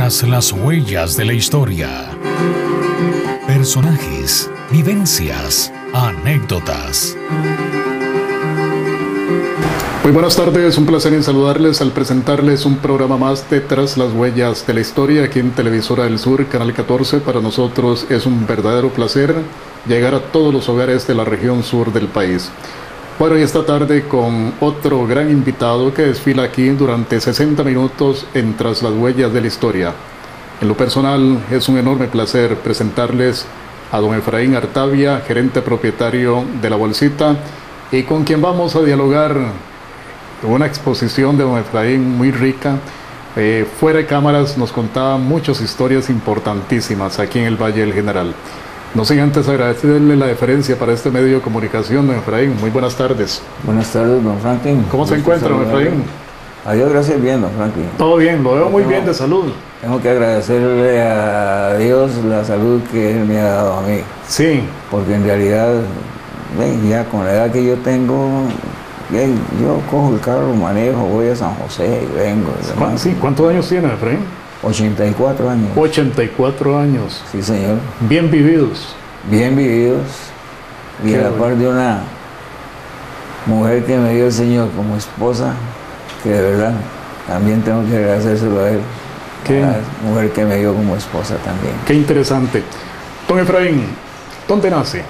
Tras las huellas de la historia. Personajes, vivencias, anécdotas. Muy buenas tardes, un placer en saludarles al presentarles un programa más de Tras las huellas de la historia aquí en Televisora del Sur, Canal 14. Para nosotros es un verdadero placer llegar a todos los hogares de la región sur del país. Bueno, y esta tarde con otro gran invitado que desfila aquí durante 60 minutos en Tras las huellas de la historia. En lo personal es un enorme placer presentarles a don Efraín Artavia, gerente propietario de La Bolsita, y con quien vamos a dialogar una exposición de don Efraín muy rica. Fuera de cámaras nos contaba muchas historias importantísimas aquí en el Valle del General. No sin antes agradecerle la deferencia para este medio de comunicación, don Efraín. Muy buenas tardes. Buenas tardes, don Franklin. ¿Cómo se encuentra, don Efraín? Adiós, gracias, bien, don Franklin. Todo bien, lo veo muy bien de salud. Tengo que agradecerle a Dios la salud que Él me ha dado a mí. Sí. Porque en realidad, ya con la edad que yo tengo, yo cojo el carro, manejo, voy a San José y vengo. Sí, ¿cuántos años tiene, Efraín? 84 años. 84 años. Sí, señor. Bien vividos. Bien vividos. Y a la par de una mujer que me dio el Señor como esposa, que de verdad también tengo que agradecérselo a Él. ¿Qué? A la mujer que me dio como esposa también. Qué interesante. Don Efraín, ¿dónde nace?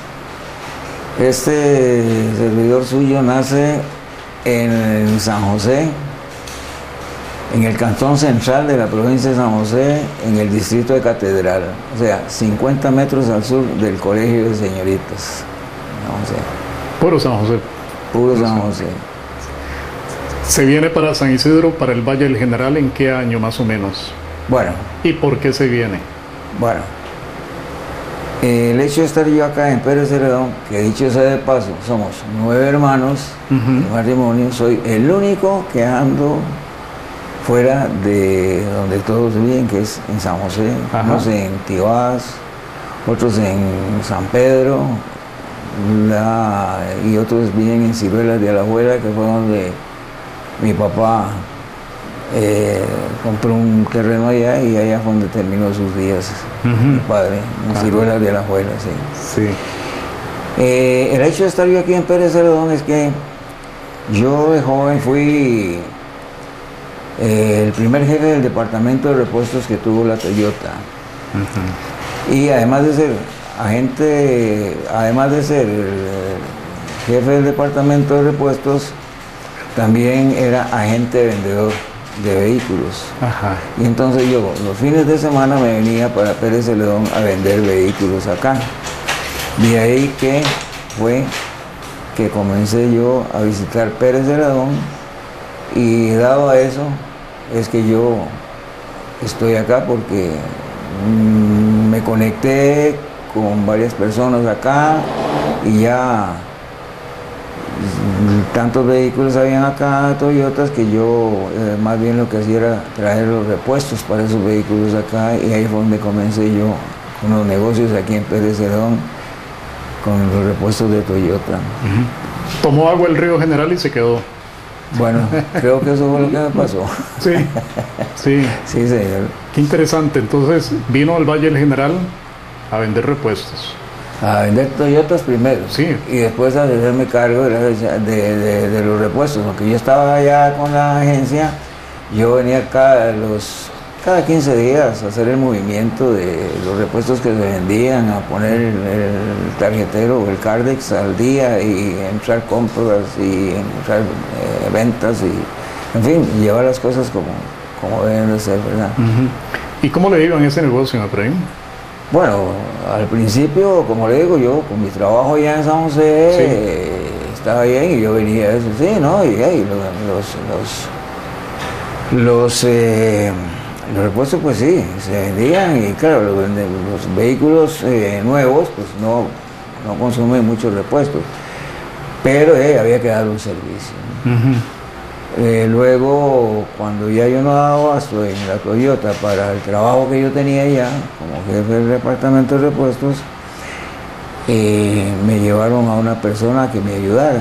Este servidor suyo nace en San José, en el cantón central de la provincia de San José, en el distrito de Catedral, o sea, 50 metros al sur del Colegio de Señoritas. Puro San José. Puro San José. ¿Se viene para San Isidro, para el Valle del General, en qué año más o menos? Bueno. ¿Y por qué se viene? Bueno, el hecho de estar yo acá en Pérez Celedón, que dicho sea de paso, somos 9 hermanos de matrimonio, soy el único que ando fuera de donde todos viven, que es en San José, unos en Tibás, otros en San Pedro, y otros viven en Ciruelas de Alajuela, que fue donde mi papá compró un terreno allá, y allá fue donde terminó sus días mi padre, en Ciruelas de Alajuela, sí. El hecho de estar yo aquí en Pérez Celedón es que yo de joven fui el primer jefe del departamento de repuestos que tuvo la Toyota. Y además de ser el jefe del departamento de repuestos, también era agente vendedor de vehículos. Y entonces yo los fines de semana me venía para Pérez Celedón a vender vehículos acá. De ahí que fue que comencé yo a visitar Pérez Celedón, y dado a eso es que yo estoy acá, porque me conecté con varias personas acá, y ya tantos vehículos habían acá, Toyotas, que yo más bien lo que hacía era traer los repuestos para esos vehículos acá, y ahí fue donde comencé yo con los negocios aquí en Pérez Celedón, con los repuestos de Toyota. Tomó agua el río General y se quedó. Bueno, creo que eso fue lo que me pasó. Sí. Sí, señor. Qué interesante. Entonces vino al Valle del General a vender repuestos. A vender Toyotas primero. Sí. Y después a hacerme cargo de los repuestos. Aunque yo estaba allá con la agencia, yo venía cada 15 días a hacer el movimiento de los repuestos que se vendían, a poner el tarjetero o el Cardex al día, y entrar compras y entrar ventas, y en fin, llevar las cosas como deben de ser, ¿verdad? ¿Y cómo le iba en ese negocio, Efraín? Bueno, al principio, como le digo, yo con mi trabajo allá en San José, estaba bien, y yo venía a eso, sí, ¿no? Y los repuestos, pues sí, se vendían, y claro, los vehículos nuevos pues no consumen muchos repuestos, pero había que dar un servicio, ¿no? Luego, cuando ya yo no daba abasto en la Toyota para el trabajo que yo tenía allá como jefe del departamento de repuestos, me llevaron a una persona que me ayudara,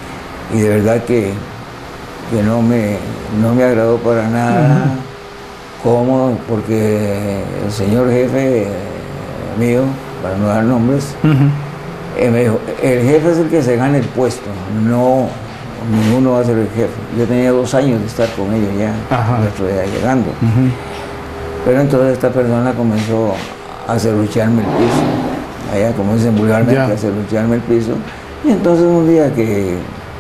y de verdad que no me agradó para nada. ¿Cómo? Porque el señor jefe mío, para no dar nombres, me dijo, el jefe es el que se gana el puesto, no ninguno va a ser el jefe. Yo tenía 2 años de estar con ellos ya, llegando. Pero entonces esta persona comenzó a serrucharme el piso, allá como dicen vulgarmente, a serrucharme el piso. Y entonces un día que,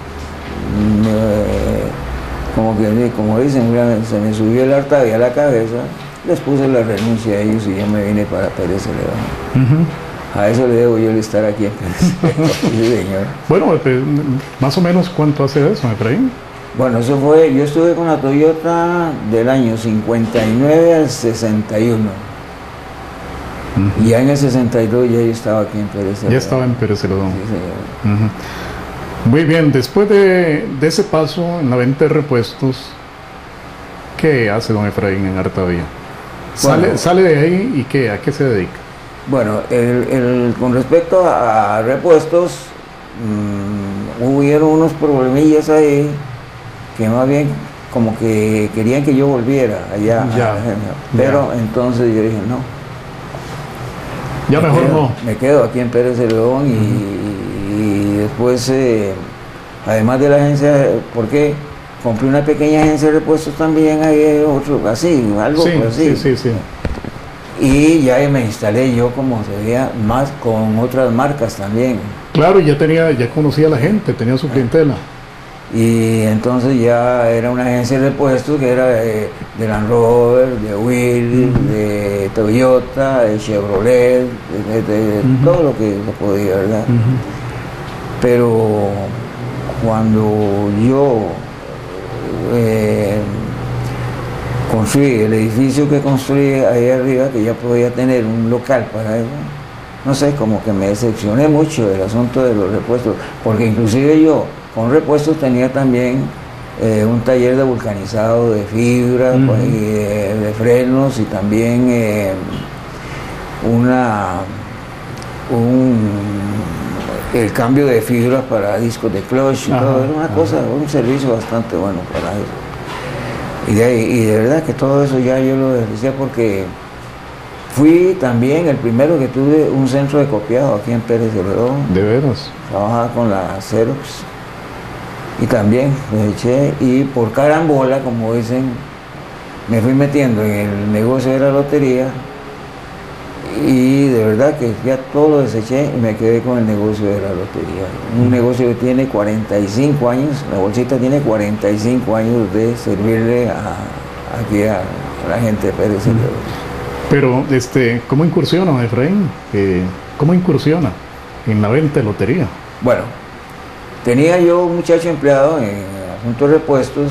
como dicen, se me subió el hartavia a la cabeza, les puse la renuncia a ellos y yo me vine para Pérez Celedón. A eso le debo yo el estar aquí en Pérez Celedón. Sí, señor. Bueno, más o menos, ¿cuánto hace eso, Efraín? Bueno, eso fue, yo estuve con la Toyota del año 59 al 61. Y ya en el 62 ya yo estaba aquí en Pérez Celedón. Ya estaba en Pérez Celedón. Sí, señor. Muy bien, después de ese paso en la venta de repuestos, ¿qué hace don Efraín en Artavia? Sale de ahí y ¿qué? ¿A qué se dedica? Bueno, con respecto a repuestos, hubieron unos problemillas ahí que más bien como que querían que yo volviera allá. Pero entonces yo dije, no. Ya mejor no. Me quedo aquí en Pérez Celedón y después, además de la agencia, porque compré una pequeña agencia de repuestos también, ahí otro, así, algo así. Sí. Y ya me instalé yo, como se veía, más con otras marcas también. Claro, ya conocía a la gente, tenía su clientela. Y entonces ya era una agencia de repuestos que era de Land Rover, de Willys, de Toyota, de Chevrolet, de todo lo que se podía, ¿verdad? Pero cuando yo construí el edificio que construí ahí arriba, que ya podía tener un local para eso, no sé, como que me decepcioné mucho del asunto de los repuestos, porque inclusive yo con repuestos tenía también un taller de vulcanizado de fibra, de frenos, y también el cambio de fibras para discos de clutch y todo. Era una cosa, un servicio bastante bueno para eso. Y de verdad que todo eso ya yo lo decía, porque fui también el primero que tuve un centro de copiado aquí en Pérez Celedón. ¿De veras? Trabajaba con la Xerox. Y también me eché, y por carambola, como dicen, me fui metiendo en el negocio de la lotería, y de verdad que ya todo lo deseché y me quedé con el negocio de la lotería. Un negocio que tiene 45 años, la bolsita tiene 45 años de servirle aquí a la gente de Pérez Celedón. Pero, ¿cómo incursiona, Efraín? ¿Cómo incursiona en la venta de lotería? Bueno, tenía yo un muchacho empleado en asuntos de repuestos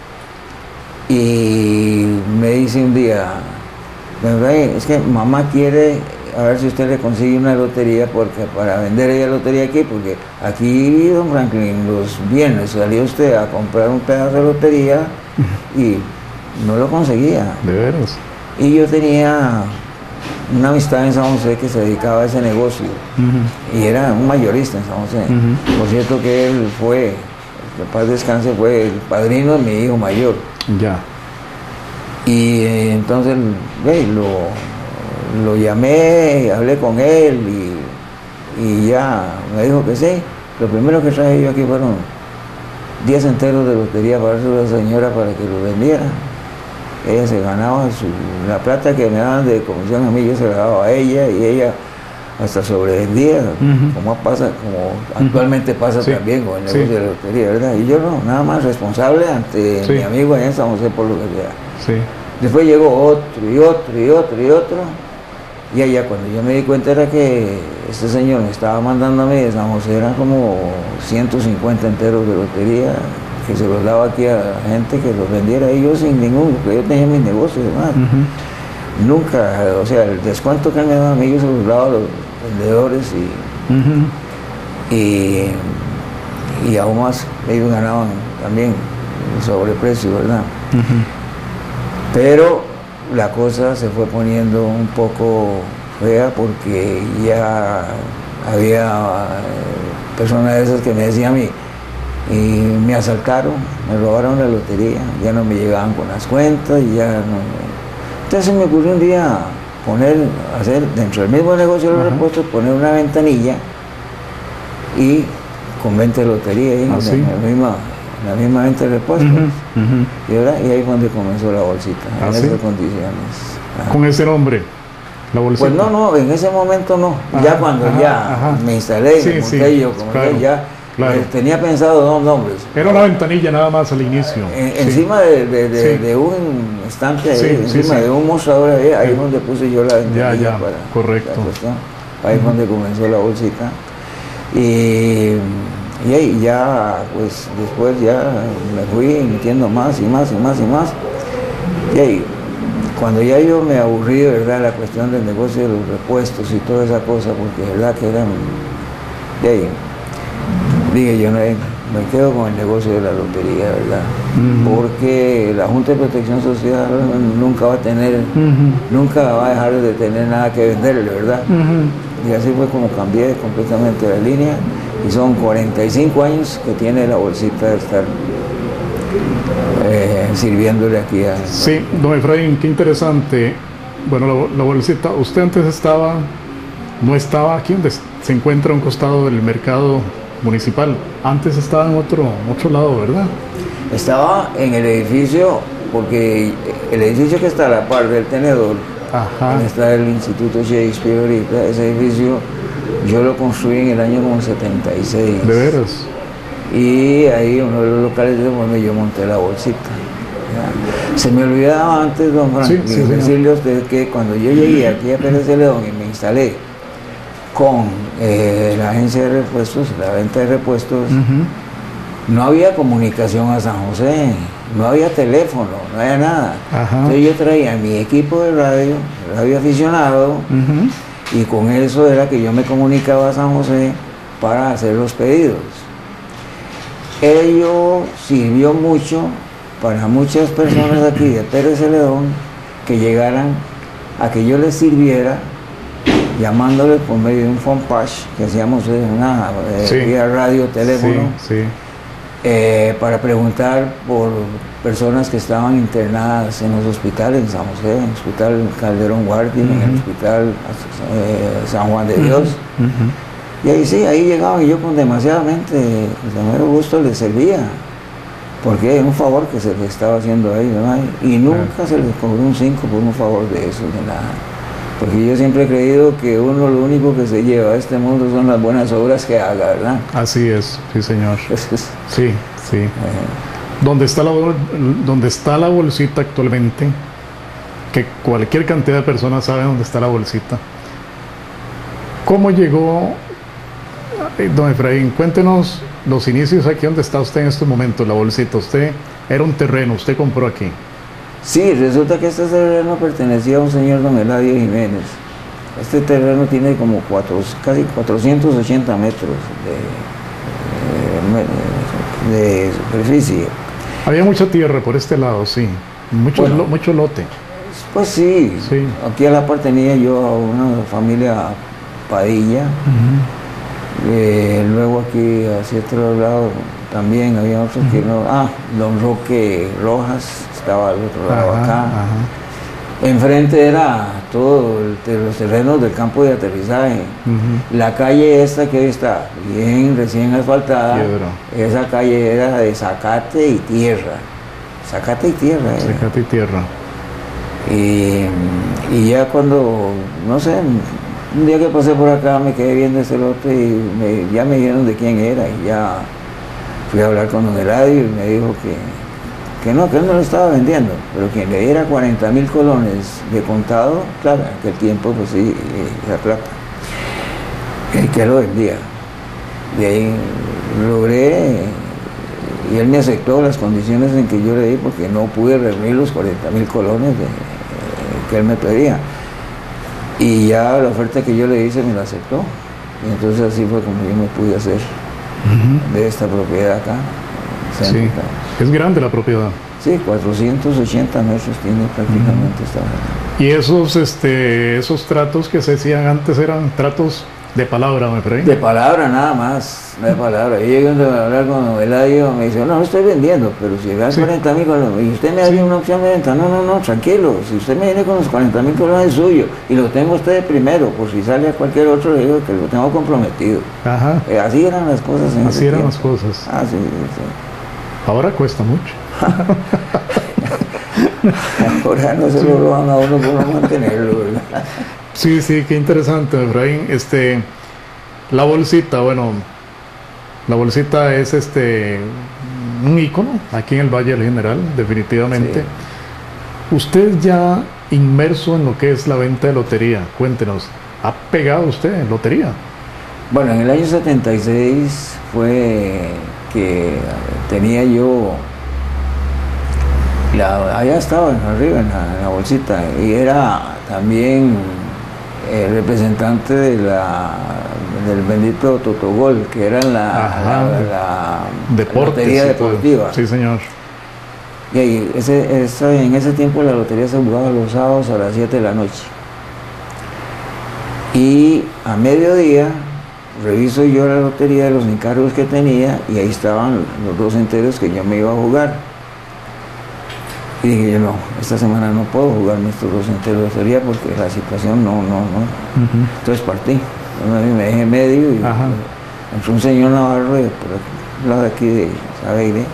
y me dice un día, es que mamá quiere a ver si usted le consigue una lotería, porque para vender ella lotería aquí, porque aquí, don Franklin, los viernes salía usted a comprar un pedazo de lotería y no lo conseguía. ¿De veras? Y yo tenía una amistad en San José que se dedicaba a ese negocio, y era un mayorista en San José. Por cierto que él fue, que paz descanse, fue el padrino de mi hijo mayor. Ya. Y entonces lo llamé, hablé con él y ya me dijo que sí. Lo primero que traje yo aquí fueron 10 enteros de lotería para la señora para que lo vendiera. Ella se ganaba la plata que me daban de comisión a mí, yo se la daba a ella, y ella hasta sobrevendía, como actualmente pasa también con el negocio de la lotería, ¿verdad? Y yo no, nada más responsable ante mi amigo en San José por lo que sea. Después llegó otro y otro y otro y otro, y allá cuando yo me di cuenta era que este señor me estaba mandando a mí de San José, eran como 150 enteros de lotería, que se los daba aquí a la gente que los vendiera, y yo sin ningún, porque yo tenía mis negocios, nunca, o sea, el descuento que me daban a mí yo se los daba a los vendedores, y aún más ellos ganaban también el sobreprecio, ¿verdad? Pero la cosa se fue poniendo un poco fea, porque ya había personas de esas que me decían a mí, y me asaltaron, me robaron la lotería, ya no me llegaban con las cuentas, y ya no, Entonces me ocurrió un día hacer dentro del mismo negocio de los repuestos, poner una ventanilla y con venta de lotería ahí, en la misma venta de repuestos. Y ahí fue donde comenzó la bolsita, en esas condiciones. ¿Con ese nombre? La bolsita. Pues no, en ese momento no. Ya cuando me instalé, me monté yo, claro. Tenía pensado 2 nombres. Era una ventanilla nada más al inicio. Encima de un estante, encima de un mostrador ahí es donde puse yo la ventanilla. Correcto. Ahí es donde comenzó la bolsita. Y ahí ya, pues después ya me fui metiendo más y más. Y ahí, cuando ya yo me aburrí, ¿verdad?, la cuestión del negocio de los repuestos y toda esa cosa, porque verdad que eran... Y ahí, dije yo, me quedo con el negocio de la lotería, ¿verdad? Porque la Junta de Protección Social nunca va a tener, nunca va a dejar de tener nada que venderle, ¿verdad? Y así fue como cambié completamente la línea, y son 45 años que tiene la bolsita de estar sirviéndole aquí a... Sí, don Efraín, qué interesante. Bueno, la bolsita, usted antes no estaba aquí donde se encuentra a un costado del mercado municipal, antes estaba en otro lado, ¿verdad? Estaba en el edificio, porque el edificio que está a la par del tenedor, donde está el Instituto Shakespeare ahorita, ese edificio yo lo construí en el año como 76. ¿De veras? Y ahí uno de los locales donde yo monté la bolsita. ¿Ya? Se me olvidaba antes, don Frank, decirle a usted que cuando yo llegué aquí a Pérez de León y me instalé con la agencia de repuestos, la venta de repuestos, no había comunicación a San José, no había teléfono, no había nada. Entonces yo traía mi equipo de radio aficionado, y con eso era que yo me comunicaba a San José para hacer los pedidos. Ello sirvió mucho para muchas personas aquí de Pérez de León que llegaran a que yo les sirviera, llamándoles por medio de un phone patch que hacíamos una vía radio, teléfono, para preguntar por personas que estaban internadas en los hospitales en San José, en el Hospital Calderón Guardia, en el Hospital San Juan de Dios. Y ahí llegaban y yo con demasiadamente gusto les servía, porque era un favor que se les estaba haciendo a ellos, ¿no? Y nunca se les cobró un 5 por un favor de eso, de nada. Porque yo siempre he creído que uno lo único que se lleva a este mundo son las buenas obras que haga, ¿verdad? Así es, sí señor. Sí. ¿Dónde está la bolsita actualmente? Que cualquier cantidad de personas sabe dónde está la bolsita. ¿Cómo llegó, don Efraín? Cuéntenos los inicios aquí donde está usted en estos momentos, la bolsita. Usted era un terreno, usted compró aquí. Sí, resulta que este terreno pertenecía a un señor, don Eladio Jiménez. Este terreno tiene como casi 480 metros de superficie. Había mucha tierra por este lado, sí. Mucho lote. Pues sí. Aquí a la par tenía yo a una familia Padilla. Luego aquí hacia otro lado también había otros que no. Don Roque Rojas estaba al otro lado acá. Enfrente era todo los terrenos del campo de aterrizaje. La calle esta que hoy está bien recién asfaltada, esa calle era de zacate y tierra. Zacate y tierra. Y ya cuando, no sé, un día que pasé por acá me quedé viendo ese lote y ya me dijeron de quién era, y ya fui a hablar con don Eladio y me dijo que él no lo estaba vendiendo, pero quien le diera 40.000 colones de contado, claro, en aquel tiempo pues sí, esa plata, que lo vendía. De ahí logré, y él me aceptó las condiciones en que yo le di, porque no pude reunir los 40.000 colones que él me pedía. Y ya la oferta que yo le hice me la aceptó, y entonces así fue como yo me pude hacer de esta propiedad acá. Sí. Es grande la propiedad. Sí, 480 metros tiene prácticamente esta. Y esos tratos que se hacían antes eran tratos De palabra, me Efraín. De palabra nada más, de palabra. Yo llegué a hablar con Eladio, me dice, no estoy vendiendo, pero si dan 40.000 colones, y usted me daría una opción de venta, no, tranquilo, si usted me viene con los 40.000 colones es suyo, y lo tengo usted primero, por si sale a cualquier otro, le digo que lo tengo comprometido. Ajá. Así eran las cosas en Así eran las cosas. Ah, sí. Ahora cuesta mucho. Ahora no se lo roban a uno por no mantenerlo, ¿verdad? Sí, qué interesante, Efraín. La bolsita, bueno, la bolsita es un ícono aquí en el Valle del General, definitivamente. Sí. Usted ya inmerso en lo que es la venta de lotería, cuéntenos, ¿ha pegado usted en lotería? Bueno, en el año 76 fue que tenía yo, allá estaba arriba en la bolsita, y era también el representante de del bendito Totogol, que era la lotería deportiva. Sí, señor. Y ahí, en ese tiempo la lotería se jugaba los sábados a las 7 de la noche. Y a mediodía reviso yo la lotería de los encargos que tenía, y ahí estaban los 2 enteros que yo me iba a jugar. Y dije yo, no, esta semana no puedo jugarme estos 2 enteros de lotería porque la situación no. Entonces partí, me dejé medio y entró un señor Navarro por el lado de aquí de Sabeire.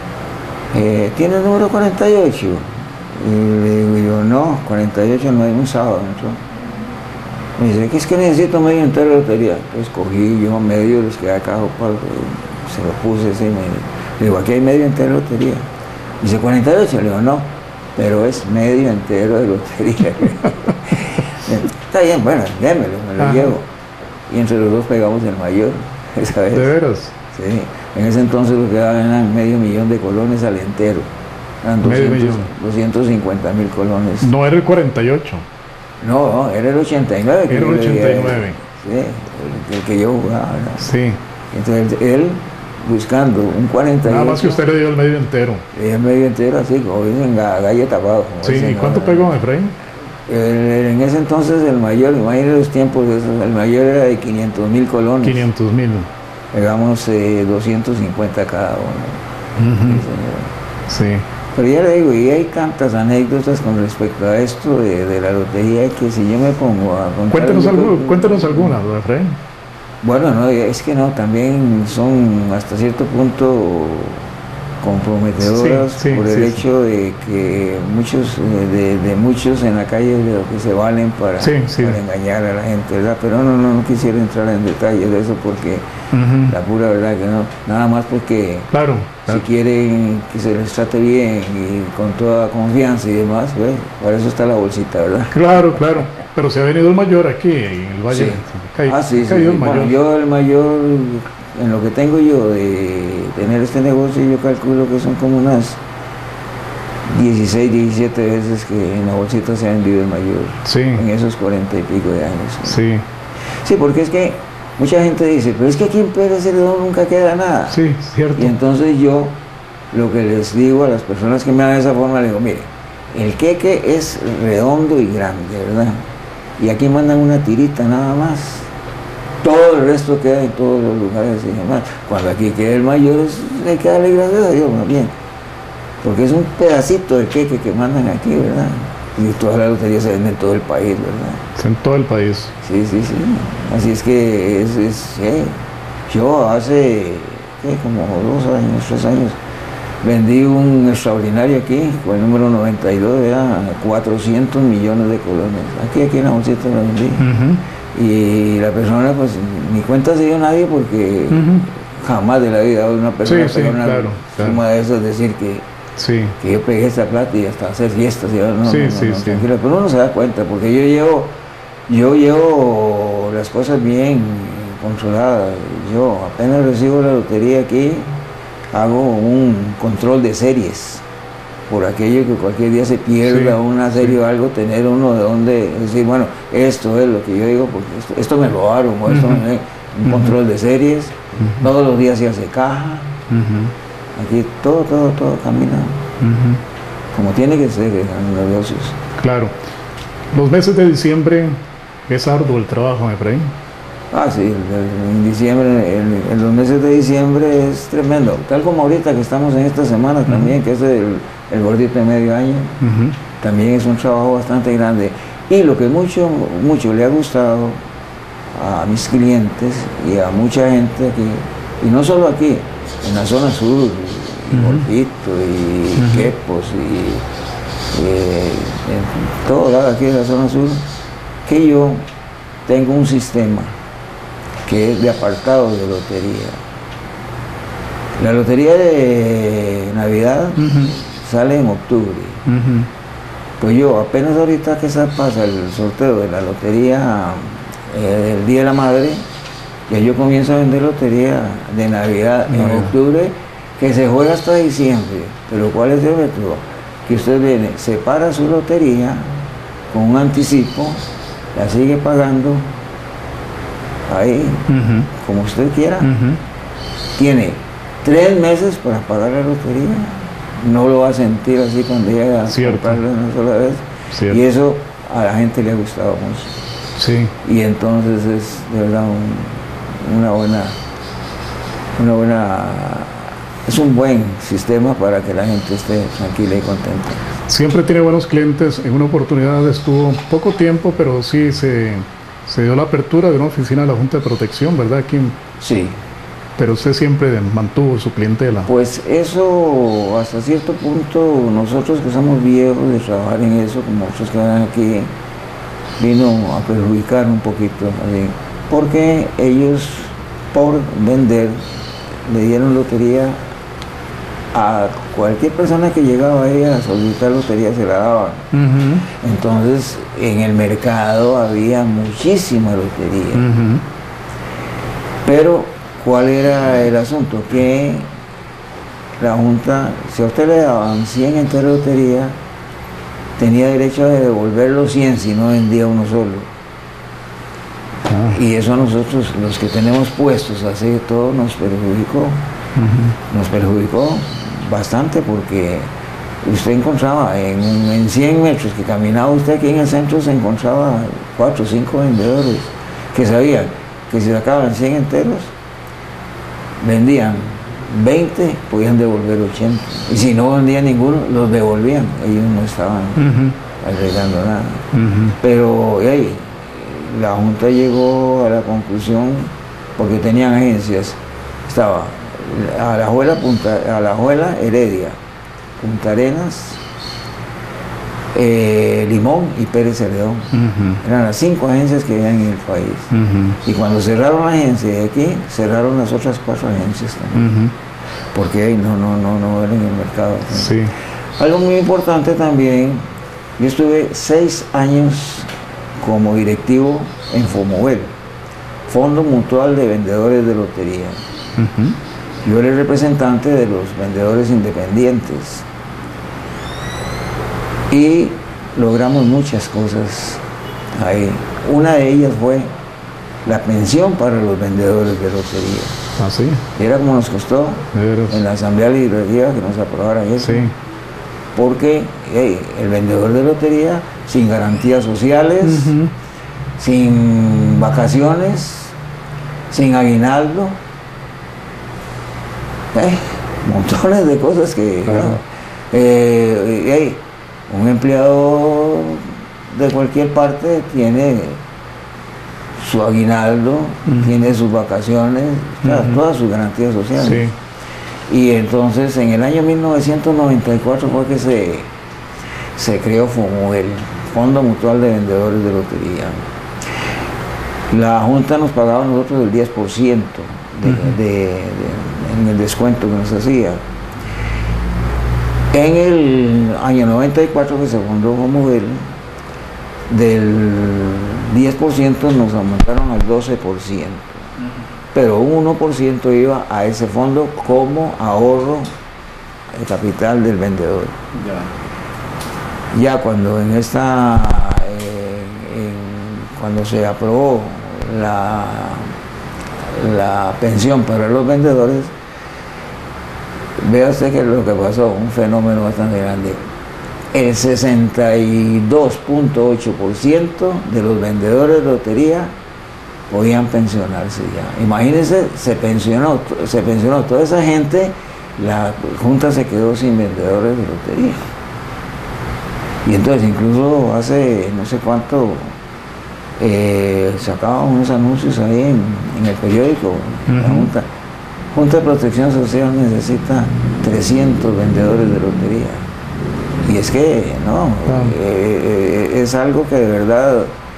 ¿Tiene el número 48? Y le digo yo, no, 48 no hay, un sábado. Entró. Me dice, ¿qué es que necesito medio entero de lotería? Entonces cogí yo medio, los que acá se lo puse así, le digo, aquí hay medio entero de lotería. Dice 48, le digo no, pero es medio entero de lotería. Está bien, bueno, démelo, me lo llevo. Y entre los dos pegamos el mayor, esa vez. ¿De veras? Sí, en ese entonces lo que daban eran $500,000 de colones al entero. Eran 250.000 colones. No era el 48. No, era el 89. Era el 89. Sí, el que yo jugaba, ¿verdad? Sí. Entonces él, buscando un 48. Nada más que usted le dio el medio entero. Le dio el medio entero, así, como dicen, galle tapado. Sí, ¿y cuánto pegó, Efraín? En ese entonces el mayor, imagínate los tiempos, el mayor era de 500.000 colones. 500.000. Pegamos 250 cada uno. Sí. Pero ya le digo, y hay tantas anécdotas con respecto a esto de la lotería que si yo me pongo a contar... Cuéntanos alguna, don Efraín. Bueno, no, es que no, también son hasta cierto punto comprometedoras por el hecho de que muchos muchos en la calle de lo que se valen para engañar a la gente, ¿verdad? Pero no quisiera entrar en detalles de eso porque la pura verdad que no, nada más porque si quieren que se les trate bien y con toda confianza y demás, ¿ves? Para eso está la bolsita, ¿verdad? Claro, pero se ha venido el mayor aquí en el Valle. Sí. Bueno, yo el mayor, en lo que tengo yo de tener este negocio, yo calculo que son como unas 16, 17 veces que en la bolsita se ha vendido el mayor, en esos 40 y pico de años. Sí, porque es que mucha gente dice, pero es que aquí en Pérez Celedón nunca queda nada. Sí, cierto. Y entonces yo lo que les digo a las personas que me dan esa forma, les digo, mire, el queque es redondo y grande, ¿verdad? Y aquí mandan una tirita nada más. Todo el resto queda en todos los lugares y demás. Cuando aquí queda el mayor, hay que darle gracias a Dios más bien. Porque es un pedacito de queque que mandan aquí, ¿verdad? Y toda la lotería se vende en todo el país, ¿verdad? En todo el país. Sí. Así es que yo hace como 2 años, 3 años, vendí un extraordinario aquí, con el número 92, era 400 millones de colones. Aquí en la bolsita lo vendí. Y la persona, pues, ni cuenta se dio nadie porque jamás de la vida de una persona suma de eso, es decir que yo pegué esta plata y hasta hacer fiestas y tranquilo, pero uno se da cuenta porque yo llevo las cosas bien controladas. Yo apenas recibo la lotería aquí, hago un control de series por aquello que cualquier día se pierda una serie o algo, tener uno de donde decir, bueno, esto es lo que yo digo, porque esto me robaron, o esto un control de series, todos los días se hace caja, aquí todo camina como tiene que ser en los negocios. Claro. Los meses de diciembre es arduo el trabajo, Efraín. Ah, sí, en diciembre, en los meses de diciembre es tremendo. Tal como ahorita que estamos en esta semana también, que es el gordito de medio año, también es un trabajo bastante grande. Y lo que mucho le ha gustado a mis clientes y a mucha gente aquí, y no solo aquí, en la zona sur, y Golfito, y Quepos, y en todo lado aquí en la zona sur, que yo tengo un sistema que es de apartado de lotería. La lotería de Navidad sale en octubre. Pues yo apenas ahorita que se pasa el sorteo de la lotería el Día de la Madre, ya yo comienzo a vender lotería de Navidad en octubre, que se juega hasta diciembre. Pero ¿cuál es el método? Que usted viene, separa su lotería con un anticipo, la sigue pagando ahí, como usted quiera. Tiene 3 meses para pagar la lotería. No lo va a sentir así cuando llega a comprarlo una sola vez. Y eso a la gente le ha gustado mucho. Sí. Y entonces es de verdad es un buen sistema para que la gente esté tranquila y contenta. Siempre tiene buenos clientes. En una oportunidad estuvo poco tiempo, pero sí se dio la apertura de una oficina de la Junta de Protección, ¿verdad? Aquí. Sí. Pero usted siempre mantuvo su clientela. Pues eso, hasta cierto punto, nosotros que somos viejos de trabajar en eso, como otros que van aquí, vino a perjudicar un poquito, así, porque ellos, por vender, le dieron lotería a cualquier persona que llegaba ahí a solicitar lotería, se la daban. Entonces, en el mercado había muchísima lotería. Pero, ¿cuál era el asunto? Que la Junta, si a usted le daban 100 enteros de lotería, tenía derecho a devolver los 100 si no vendía uno solo. Y eso a nosotros, los que tenemos puestos así de todo, nos perjudicó. Nos perjudicó bastante, porque usted encontraba en 100 metros que caminaba usted aquí en el centro, se encontraba 4 o 5 vendedores que sabían que si sacaban 100 enteros, vendían 20, podían devolver 80. Y si no vendían ninguno, los devolvían. Ellos no estaban arreglando nada. Pero la Junta llegó a la conclusión, porque tenían agencias, estaba Alajuela, Heredia, Punta Arenas, Limón y Pérez Celedón. Eran las 5 agencias que había en el país. Y cuando cerraron la agencia de aquí, cerraron las otras 4 agencias también. Porque no eran en el mercado. Sí. Algo muy importante también, yo estuve 6 años como directivo en FOMOVEL, Fondo Mutual de Vendedores de Lotería. Yo era el representante de los vendedores independientes. Y logramos muchas cosas ahí. Una de ellas fue la pensión para los vendedores de lotería. ¿Ah, sí? Era como nos costó en la Asamblea Legislativa que nos aprobaran eso. Sí. Porque el vendedor de lotería, sin garantías sociales, sin vacaciones, sin aguinaldo, montones de cosas que... un empleado de cualquier parte tiene su aguinaldo, tiene sus vacaciones, todas sus garantías sociales. Sí. Y entonces en el año 1994 fue que se creó FOMOVEL, Fondo Mutual de Vendedores de Lotería. La Junta nos pagaba a nosotros el 10% en el descuento que nos hacía. En el año 94 que se fundó FOMOVEL, del 10% nos aumentaron al 12%, pero un 1% iba a ese fondo como ahorro de capital del vendedor. Ya cuando cuando se aprobó la pensión para los vendedores, vea usted que es lo que pasó, un fenómeno bastante grande. El 62.8% de los vendedores de lotería podían pensionarse ya. Imagínense, se pensionó toda esa gente, la Junta se quedó sin vendedores de lotería. Y entonces incluso hace no sé cuánto sacaban unos anuncios ahí en el periódico. La Junta de Protección Social necesita 300 vendedores de lotería. Y es que no, es algo que de verdad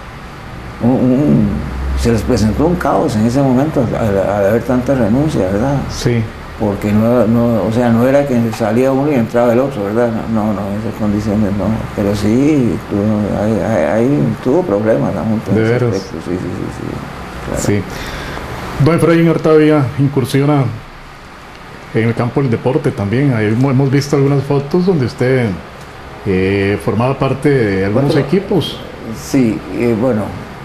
se les presentó un caos en ese momento al haber tanta renuncia, ¿verdad? Sí. Porque no era que salía uno y entraba el otro, ¿verdad? No, en esas condiciones no. Pero sí, ahí tuvo problemas la Junta. ¿De veras? Sí, claro. Sí. Don Efraín Artavia incursiona en el campo del deporte también. Ahí hemos visto algunas fotos donde usted formaba parte de algunos equipos. Sí, bueno.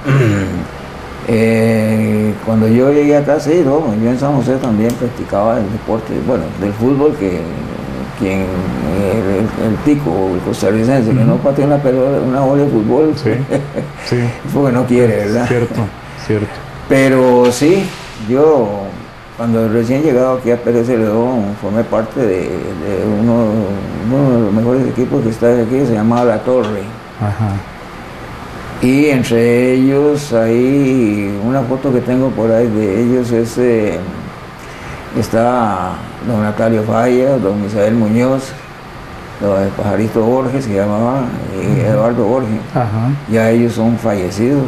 Cuando yo llegué acá, sí, yo en San José también practicaba el deporte, bueno, del fútbol, el tico, el costarricense, que no patea una pelota, una bola de fútbol, sí. porque no quiere, ¿verdad? Cierto. Pero sí, yo cuando recién llegado aquí a Pérez Celedón formé parte de uno de los mejores equipos que está aquí, se llamaba La Torre. Ajá. Y entre ellos, ahí, una foto que tengo por ahí de ellos está don Natalio Falla, don Misael Muñoz, don Pajarito Borges, se llamaba, y Eduardo Borges. Ajá. Ya ellos son fallecidos.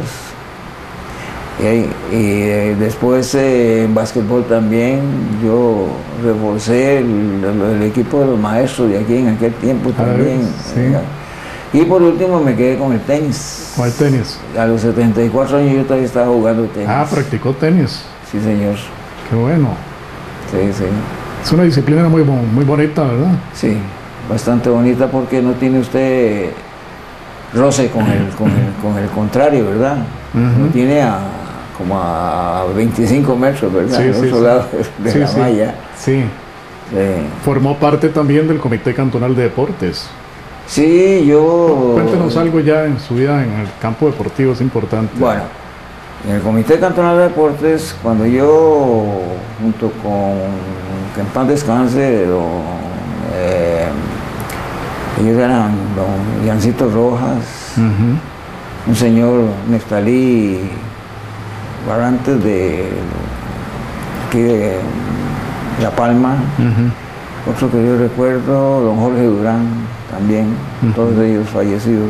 Y después en básquetbol también, yo reforcé el equipo de los maestros de aquí en aquel tiempo también. Sí. Y por último me quedé con el tenis. ¿Con el tenis? A los 74 años yo todavía estaba jugando tenis. Ah, practicó tenis. Sí, señor. Qué bueno. Sí. Es una disciplina muy bonita, ¿verdad? Sí, bastante bonita porque no tiene usted roce con el contrario, ¿verdad? No tiene como a 25 metros, ¿verdad? Sí, al otro lado de la malla. Sí. Formó parte también del Comité Cantonal de Deportes. Sí, yo... Cuéntenos algo ya en su vida en el campo deportivo, es importante. Bueno, en el Comité Cantonal de Deportes, cuando yo, junto con, que en paz descanse, ellos eran don Yancito Rojas, un señor Neftalí Barrantes de aquí de La Palma, otro que yo recuerdo, don Jorge Durán también, todos ellos fallecidos.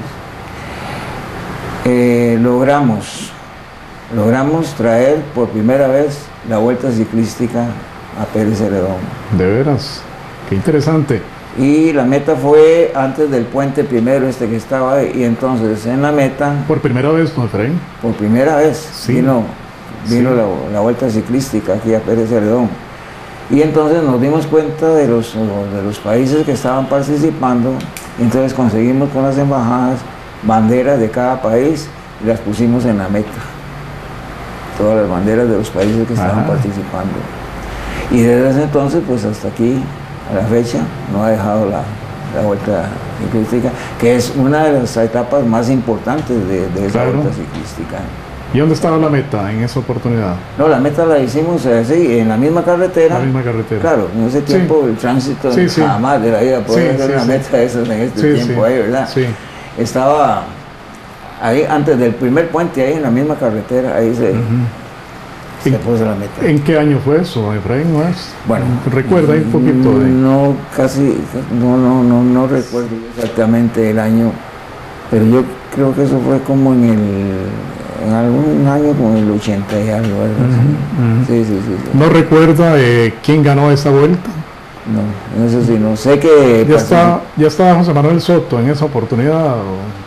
Logramos traer por primera vez la vuelta ciclística a Pérez Celedón. De veras, qué interesante. Y la meta fue antes del puente primero que estaba ahí, y entonces en la meta... ¿Por primera vez, don Efraín? Por primera vez vino la vuelta ciclística aquí a Pérez Celedón. Y entonces nos dimos cuenta de los países que estaban participando, y entonces conseguimos con las embajadas banderas de cada país y las pusimos en la meta. Todas las banderas de los países que estaban participando. Y desde ese entonces, pues hasta aquí, a la fecha, no ha dejado la vuelta ciclística, que es una de las etapas más importantes de esa vuelta ciclística. ¿Y dónde estaba la meta en esa oportunidad? No, la meta la hicimos así, en la misma carretera. La misma carretera. Claro, en ese tiempo el tránsito jamás de la vida puede hacer una meta de esas en este tiempo ahí, ¿verdad? Sí. Estaba ahí antes del primer puente, ahí en la misma carretera, ahí se puso la meta. ¿En qué año fue eso, Efraín? Bueno, ¿recuerda ahí un poquito? No, casi, no recuerdo exactamente el año, pero yo creo que eso fue como en algún año como el 80 y algo. Sí. ¿No recuerda quién ganó esa vuelta? No, eso sí, no sé que... ¿Ya estaba José Manuel Soto en esa oportunidad?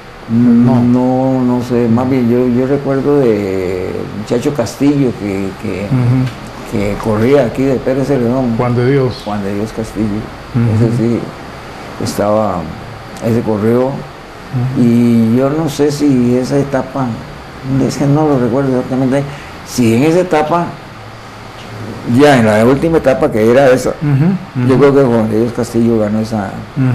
No sé, más bien yo recuerdo de muchacho Castillo que corría aquí de Pérez Celedón. Juan de Dios Castillo. Ese sí estaba, ese corrió. Y yo no sé si esa etapa, es que no lo recuerdo exactamente, si en esa etapa, ya en la última etapa que era esa, yo creo que Juan de Dios Castillo ganó esa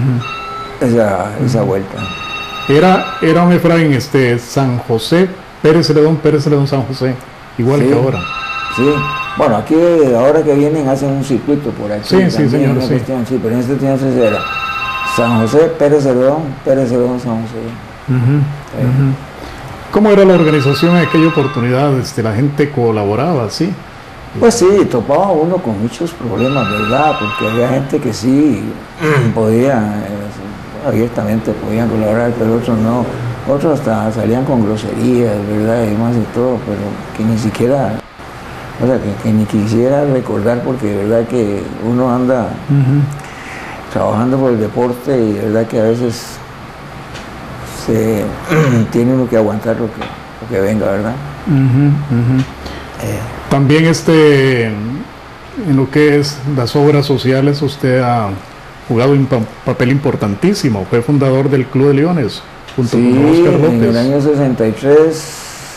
vuelta. Era un Efraín, San José, Pérez Celedón, San José. igual sí, que ahora. Sí, bueno, aquí ahora que vienen hacen un circuito por aquí. Sí, sí, señor, una sí. cuestión, sí, pero en este tiempo era San José, Pérez Celedón, San José. ¿Cómo era la organización en aquella oportunidad? ¿La gente colaboraba, sí? Pues sí, topaba uno con muchos problemas, ¿verdad? Porque había gente que sí podía, abiertamente podían colaborar, pero otros no. Otros hasta salían con groserías, ¿verdad? Y más y todo, pero que ni siquiera, o sea, que ni quisiera recordar, porque de verdad que uno anda trabajando por el deporte y de verdad que a veces se tiene uno que aguantar lo que venga, ¿verdad? También en lo que es las obras sociales usted ha jugado un papel importantísimo, fue fundador del Club de Leones junto con Óscar López. En el año 63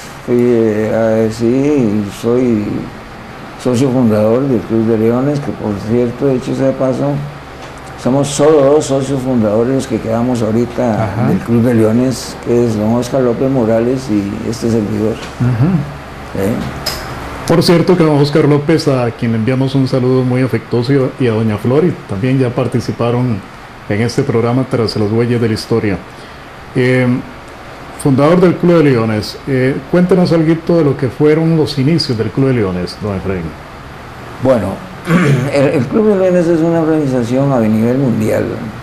sí, soy socio fundador del Club de Leones, que por cierto, dicho sea de paso, somos solo 2 socios fundadores que quedamos ahorita del Club de Leones, que es don Óscar López Morales y este servidor. Por cierto que don Óscar López, a quien le enviamos un saludo muy afectuoso, y a doña Flori, también ya participaron en este programa Tras las Huellas de la Historia. Fundador del Club de Leones, cuéntenos algo de lo que fueron los inicios del Club de Leones, don Efraín. Bueno, el Club de Leones es una organización a nivel mundial,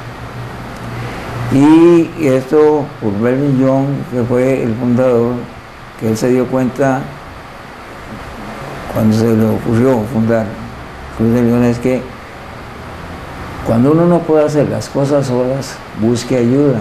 y esto por Melvin Young, que fue el fundador, que él se dio cuenta cuando se le ocurrió fundar el Club de Leones, que cuando uno no puede hacer las cosas solas, busque ayuda.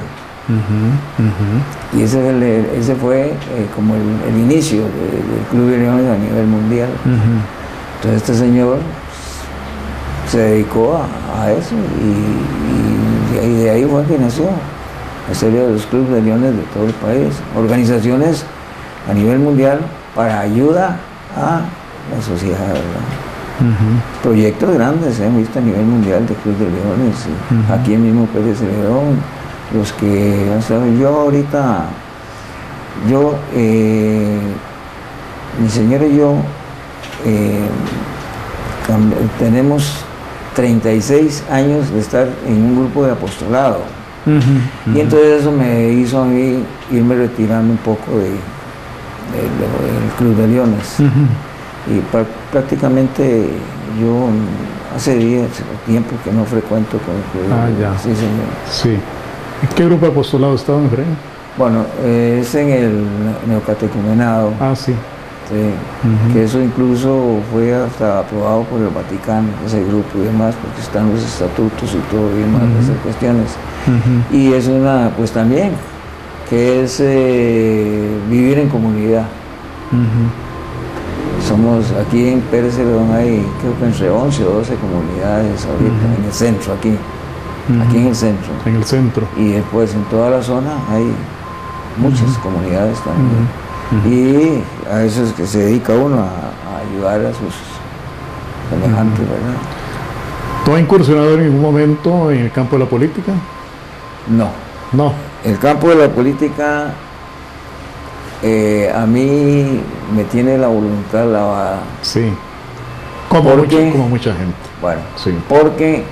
Y ese fue como el inicio del Club de Leones a nivel mundial. Entonces este señor se dedicó a eso y de ahí fue que nació la serie de los clubes de leones de todo el país, organizaciones a nivel mundial para ayuda a la sociedad, ¿verdad? Proyectos grandes se han visto a nivel mundial de Club de Leones, aquí mismo Pérez Celedón, los que, yo ahorita, mi señora y yo tenemos 36 años de estar en un grupo de apostolado, y entonces eso me hizo a mí irme retirando un poco del Club de Leones. Y prácticamente yo hace tiempo que no frecuento con el Club de Leones. Sí, señor. Sí. ¿En qué grupo de apostolado estaba, Efraín? Bueno, es en el neocatecumenado. Sí. Sí, que eso incluso fue hasta aprobado por el Vaticano, ese grupo y demás, porque están los estatutos y todo y demás, esas cuestiones. Y es una, pues también, que es vivir en comunidad. Somos, aquí en Pérez Celedón hay, creo que entre 11 o 12 comunidades ahorita, en el centro, aquí en el centro. En el centro. Y después en toda la zona hay muchas comunidades también. Y a eso es que se dedica uno a ayudar a sus semejantes, ¿verdad? ¿Tú has incursionado en ningún momento en el campo de la política? No. No. El campo de la política a mí me tiene la voluntad lavada. Sí. Como mucha gente. Bueno, sí. Porque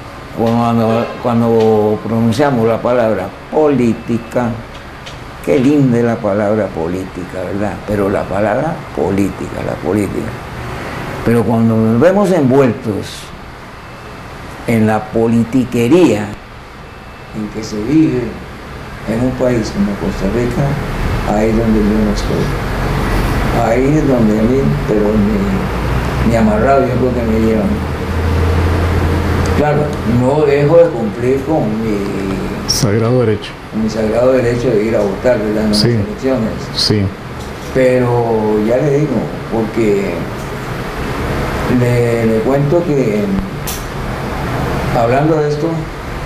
cuando pronunciamos la palabra política, qué linda es la palabra política, ¿verdad? Pero la palabra política, la política. Pero cuando nos vemos envueltos en la politiquería en que se vive en un país como Costa Rica, ahí es donde yo no estoy. Ahí es donde a mí, pero ni amarrado yo creo que me llevan. Claro, no dejo de cumplir con mi sagrado derecho. Mi sagrado derecho de ir a votar, ¿verdad? En las elecciones. Sí. Pero ya le digo, porque le cuento que, hablando de esto,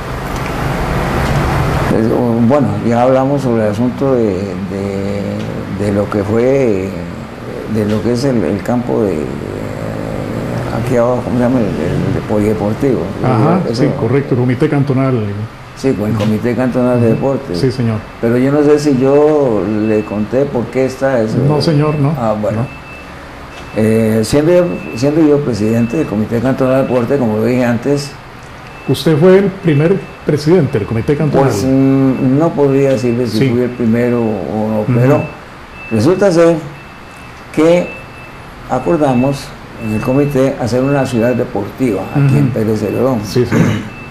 bueno, ya hablamos sobre el asunto de lo que fue, de lo que es el campo de aquí abajo, ¿cómo se llama? El polideportivo. Sí, correcto, el comité cantonal. Sí, con el Comité Cantonal de Deportes. Sí, señor. Pero yo no sé si yo le conté por qué está eso. No, señor, no. Bueno. No. Siendo yo presidente del Comité Cantonal de Deporte, como lo dije antes. ¿Usted fue el primer presidente del Comité Cantonal? Pues no podría decirle si fui el primero o no, pero resulta ser que acordamos en el comité hacer una ciudad deportiva aquí en Pérez Celedón. Sí, sí.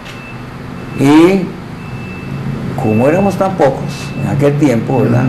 Y como éramos tan pocos en aquel tiempo, ¿verdad?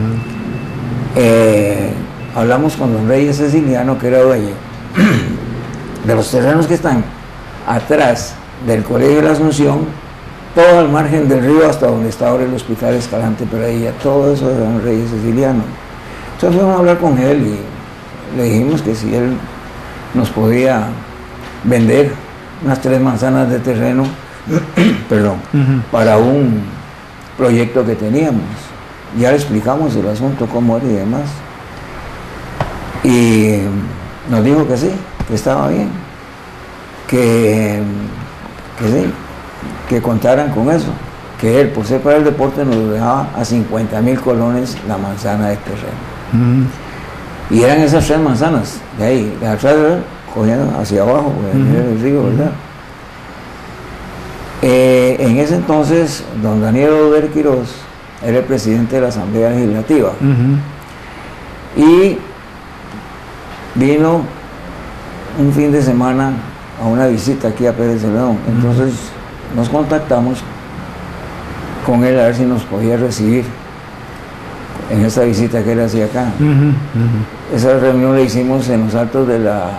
Hablamos con don Reyes Ceciliano, que era dueño de los terrenos que están atrás del Colegio de la Asunción, todo al margen del río hasta donde está ahora el Hospital Escalante Peradilla, todo eso era don Reyes Ceciliano. Entonces fuimos a hablar con él y le dijimos que si él nos podía vender unas 3 manzanas de terreno perdón, para un proyecto que teníamos. Ya le explicamos el asunto, cómo era y demás. Y nos dijo que sí, que estaba bien, que sí, que contaran con eso, que él, por ser para el deporte, nos dejaba a 50,000 colones la manzana de terreno. Y eran esas 3 manzanas, de ahí, de atrás, cogiendo hacia abajo, el río, ¿verdad? En ese entonces, don Daniel Oder Quiroz era el presidente de la Asamblea Legislativa. Y vino un fin de semana a una visita aquí a Pérez Celedón. Entonces nos contactamos con él a ver si nos podía recibir en esa visita que él hacía acá. Esa reunión la hicimos en los altos de la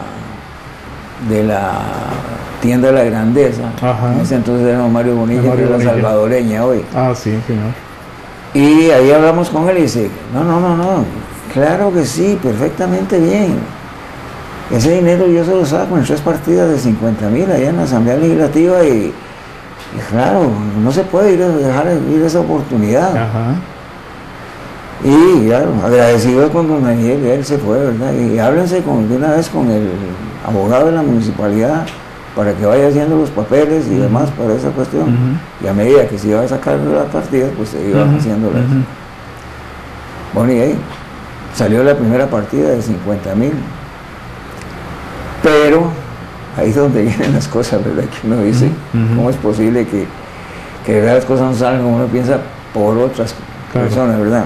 tienda de la Grandeza. En ese entonces era Mario Bonilla, que era la salvadoreña hoy. Sí, señor. Y ahí hablamos con él y dice, no, claro que sí, perfectamente bien. Ese dinero yo se lo saco en 3 partidas de 50,000 allá en la Asamblea Legislativa y claro, no se puede dejar ir esa oportunidad. Y claro, agradecido con don Daniel, él se fue, ¿verdad? Y háblense de una vez con el abogado de la municipalidad para que vaya haciendo los papeles y demás para esa cuestión. Y a medida que se iba a sacar las partidas, pues se iban haciendo las. Bueno, y ahí salió la primera partida de 50,000. Pero ahí es donde vienen las cosas, ¿verdad? Que uno dice, ¿cómo es posible que las cosas no salgan como uno piensa por otras personas, ¿verdad?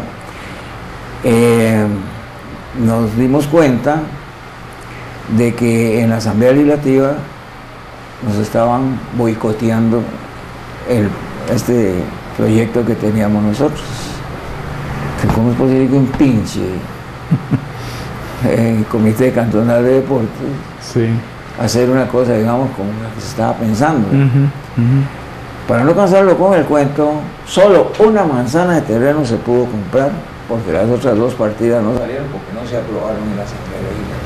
Nos dimos cuenta de que en la Asamblea Legislativa nos estaban boicoteando este proyecto que teníamos nosotros. ¿Cómo es posible que un pinche Comité Cantonal de Deportes hacer una cosa, digamos, como la que se estaba pensando? Para no cansarlo con el cuento, solo una manzana de terreno se pudo comprar, porque las otras 2 partidas no salieron porque no se aprobaron en la Asamblea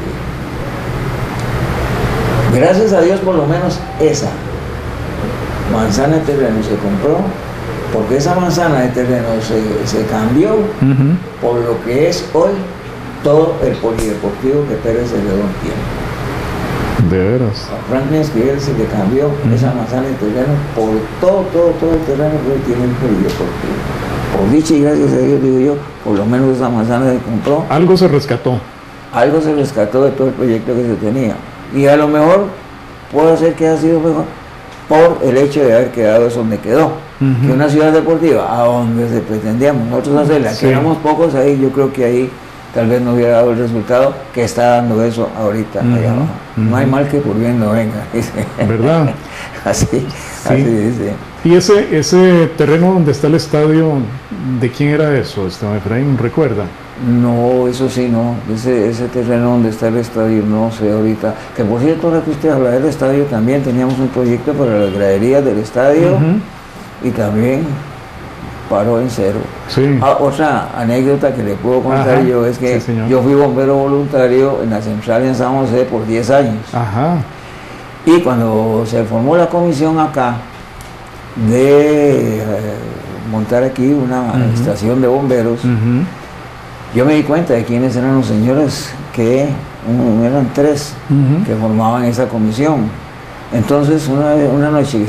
Legislativa. Gracias a Dios, por lo menos esa manzana de terreno se compró, porque esa manzana de terreno se cambió por lo que es hoy todo el polideportivo que Pérez Celedón tiene. ¿De veras? A Franklin Esquivel se le cambió esa manzana de terreno por todo el terreno que hoy tiene el polideportivo. Por dicha y gracias a Dios, digo yo, por lo menos esa manzana se compró. Algo se rescató. Algo se rescató de todo el proyecto que se tenía. Y a lo mejor puede ser que haya sido mejor por el hecho de haber quedado eso donde quedó. Que una ciudad deportiva, a donde se pretendíamos nosotros hacerla, que éramos pocos ahí, yo creo que ahí tal vez no hubiera dado el resultado que está dando eso ahorita allá abajo. No hay mal que por bien no venga, dice. ¿Verdad? así dice. ¿Y ese terreno donde está el estadio, de quién era eso, Esteban Efraín? ¿Recuerda? No, eso sí, no. Ese terreno donde está el estadio, no sé ahorita. Que por cierto, ahora que usted habla del estadio, también teníamos un proyecto para las graderías del estadio y también paró en cero. Otra anécdota que le puedo contar yo es que yo fui bombero voluntario en la central en San José por 10 años. Y cuando se formó la comisión acá de montar aquí una estación de bomberos, yo me di cuenta de quiénes eran los señores que eran 3 que formaban esa comisión. Entonces una noche que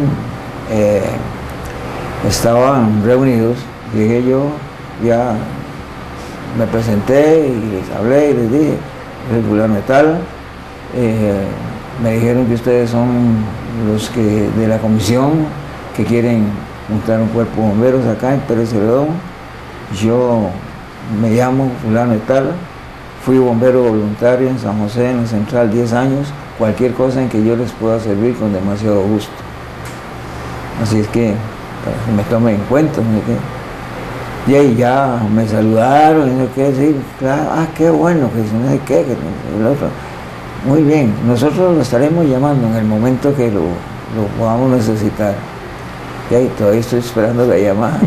estaban reunidos, llegué yo, ya me presenté y les hablé y les dije, soy fulano de tal, me dijeron que ustedes son los que de la comisión que quieren montar un cuerpo de bomberos acá en Pérez Celedón. Yo me llamo fulano de tal, fui bombero voluntario en San José, en la Central, 10 años, cualquier cosa en que yo les pueda servir con demasiado gusto. Así es que me tomen en cuenta, no sé qué. Y ahí ya me saludaron, no sé qué, sí, claro, qué bueno, que no sé qué, que el otro. Muy bien, nosotros lo estaremos llamando en el momento que lo podamos necesitar. Y ahí todavía estoy esperando la llamada.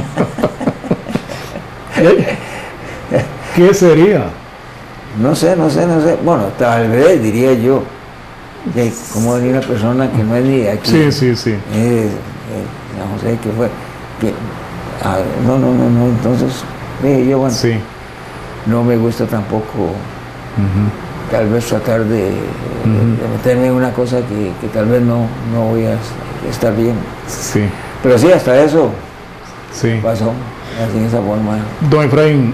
¿Qué sería? No sé. Bueno, tal vez diría yo. ¿Cómo venir una persona que no es ni de aquí? Sí. No sé qué fue. No. Entonces, yo, bueno, sí. No me gusta tampoco. Tal vez tratar de meterme en una cosa que tal vez no voy a estar bien. Sí. Pero sí, hasta eso sí. pasó, así de esa forma. Don Efraín,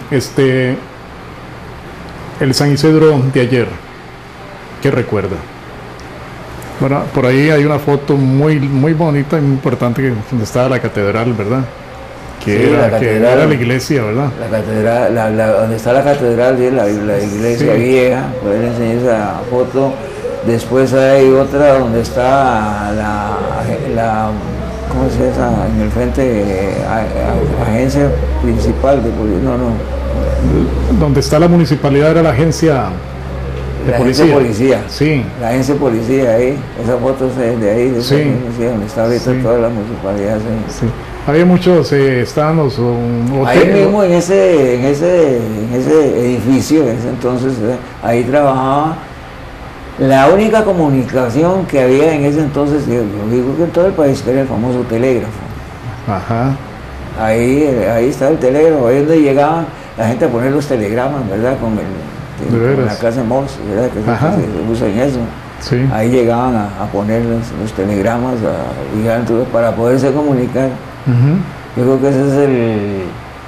el San Isidro de ayer, ¿qué recuerda? Bueno, por ahí hay una foto muy bonita y muy importante donde estaba la catedral, ¿verdad? Que era la iglesia, ¿verdad? La catedral, donde está la catedral, sí, la iglesia vieja, por ahí le enseñé esa foto. Después hay otra donde está la ¿cómo se llama? En el frente, agencia principal de policía, Donde está la municipalidad era la agencia de policía. Agencia policía. Sí. La agencia policía ahí, esa foto es de ahí, sí. Donde está ahorita toda la municipalidad. Sí. Había muchos, estaban los ahí mismo en ese edificio, en ese entonces, ahí trabajaba. La única comunicación que había en ese entonces, yo digo que en todo el país, era el famoso telégrafo. Ajá. Ahí está el telégrafo, ahí es donde llegaban la gente a poner los telegramas, ¿verdad? Con la casa de Morse, ¿verdad? Que se usa en eso. Sí. Ahí llegaban a poner los telegramas para poderse comunicar. Yo creo que ese es el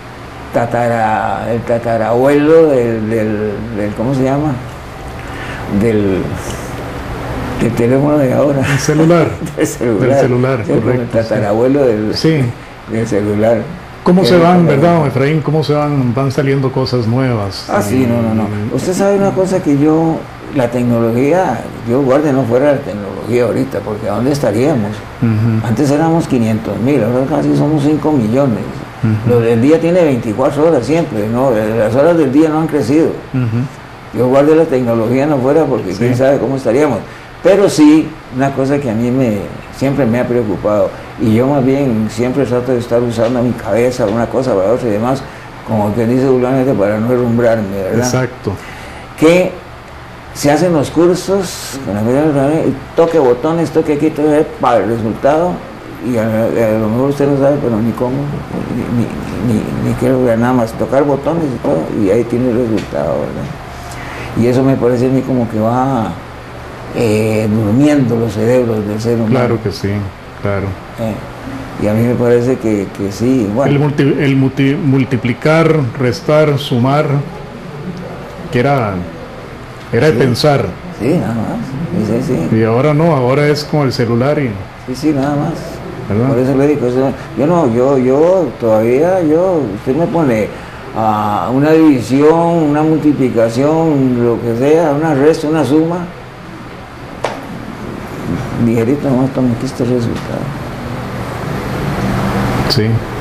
tatarabuelo del ¿cómo se llama? Del teléfono de ahora. El celular. Del celular, correcto. El tatarabuelo del celular. ¿Cómo se van, verdad, don Efraín? ¿Cómo se van saliendo cosas nuevas? Sí, no. Usted sabe una cosa que la tecnología, no fuera la tecnología ahorita, porque ¿a dónde estaríamos? Antes éramos 500,000, ahora casi somos 5 millones. El día tiene 24 horas siempre, ¿no? Las horas del día no han crecido. Yo guarde la tecnología no fuera porque quién sabe cómo estaríamos. Pero sí, una cosa que a mí siempre me ha preocupado, y yo más bien siempre trato de estar usando mi cabeza, una cosa para otra y demás, como que dice vulgarmente, para no herrumbrarme, ¿verdad? Exacto. Que se hacen los cursos, toque botones, toque aquí, para el resultado, y a lo mejor usted no sabe, pero ni cómo, ni quiero ver nada más, tocar botones y todo, y ahí tiene el resultado, ¿verdad? Y eso me parece a mí como que va durmiendo los cerebros del ser humano. Claro que sí, claro. Y a mí me parece que sí, bueno. El multiplicar, restar, sumar, que era de pensar. Sí, nada más. Sí. Y ahora no, ahora es con el celular y... Sí, nada más. ¿Verdad? Por eso le digo, yo todavía, usted me pone una división, una multiplicación, lo que sea, una resta, una suma, ligerito nomás toma aquí este resultado. Sí.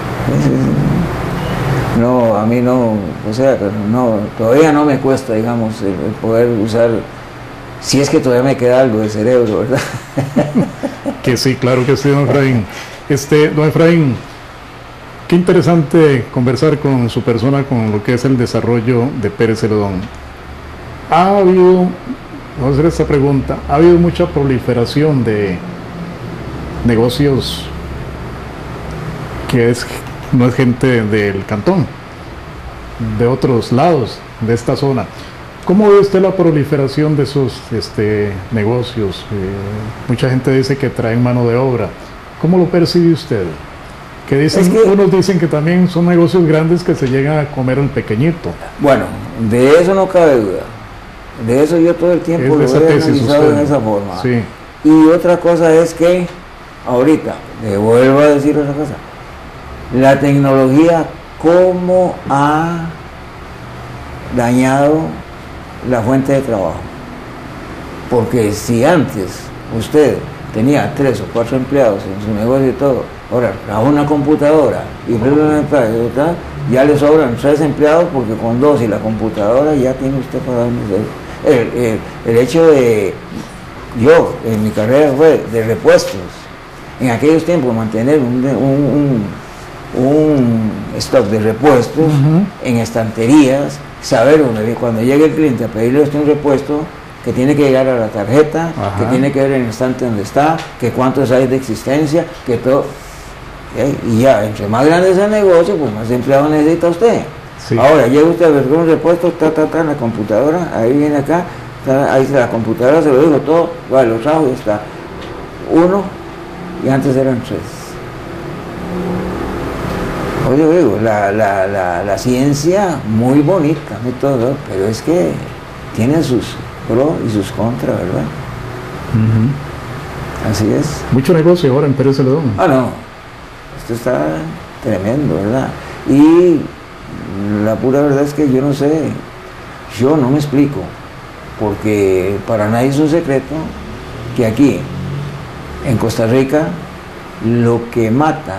No, a mí no, todavía no me cuesta, digamos, el poder usar, si es que todavía me queda algo de cerebro, ¿verdad? Que sí, claro que sí, don Efraín. Don Efraín, qué interesante conversar con su persona con lo que es el desarrollo de Pérez Celedón. Vamos a hacer esta pregunta, ¿ha habido mucha proliferación de negocios que no es gente del cantón, de otros lados de esta zona? ¿Cómo ve usted la proliferación de esos negocios? Mucha gente dice que traen mano de obra. ¿Cómo lo percibe usted? Unos dicen que también son negocios grandes que se llegan a comer al pequeñito. Bueno, de eso no cabe duda. De eso yo todo el tiempo lo he analizado en esa forma. Sí. Y otra cosa es que, ahorita, le vuelvo a decir otra cosa, la tecnología cómo ha dañado la fuente de trabajo. Porque si antes usted tenía 3 o 4 empleados en su negocio y todo, ahora a una computadora y ya le sobran 3 empleados porque con 2 y la computadora ya tiene usted para darle. El hecho de, yo en mi carrera fue de repuestos, en aquellos tiempos mantener un stock de repuestos en estanterías, saber cuando llegue el cliente a pedirle usted un repuesto, que tiene que llegar a la tarjeta, que tiene que ver en el instante donde está, que cuántos hay de existencia, que todo. Y ya, entre más grande es el negocio, pues más empleados necesita usted. Sí. Ahora, llega usted a ver un repuesto, en la computadora, ahí viene acá, ahí está la computadora, se lo digo todo, vale, lo trajo y está. 1, y antes eran 3. Oye, digo, la ciencia muy bonita, muy todo, pero es que tiene sus pros y sus contras, ¿verdad? Así es. Mucho negocio ahora en Pérez Celedón. Ah, no, esto está tremendo, ¿verdad? Y la pura verdad es que yo no sé, yo no me explico, porque para nadie es un secreto que aquí, en Costa Rica, lo que mata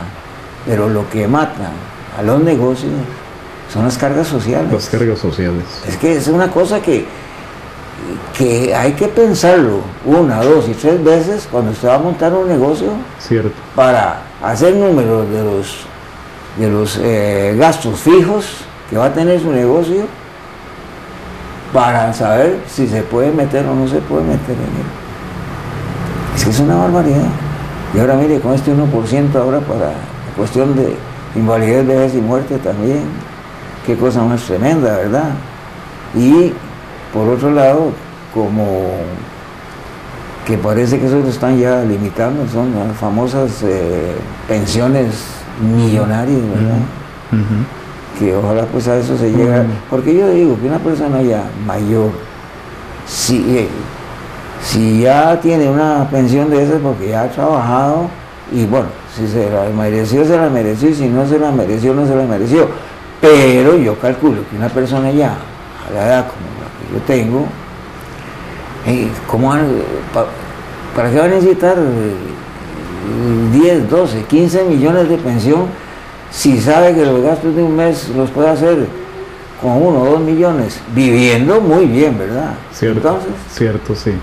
a los negocios son las cargas sociales. Las cargas sociales. Es que es una cosa que hay que pensarlo 1, 2 y 3 veces cuando usted va a montar un negocio. Cierto. Para hacer números de los gastos fijos que va a tener su negocio, para saber si se puede meter o no se puede meter en él. Es que es una barbaridad. Y ahora mire, con este 1% ahora para la cuestión de invalidez, vejez y muerte también, qué cosa más tremenda, ¿verdad? Y por otro lado, como que parece que eso lo están ya limitando, son las famosas pensiones millonarias, ¿verdad? Que ojalá pues a eso se llegue, porque yo digo que una persona ya mayor, si ya tiene una pensión de esas porque ya ha trabajado, y bueno, si se la mereció, y si no se la mereció, no se la mereció, pero yo calculo que una persona ya a la edad como la que yo tengo, ¿para qué va a necesitar 10, 12, 15 millones de pensión si sabe que los gastos de un mes los puede hacer con 1 o 2 millones, viviendo muy bien, ¿verdad? Cierto. Entonces, cierto, sí.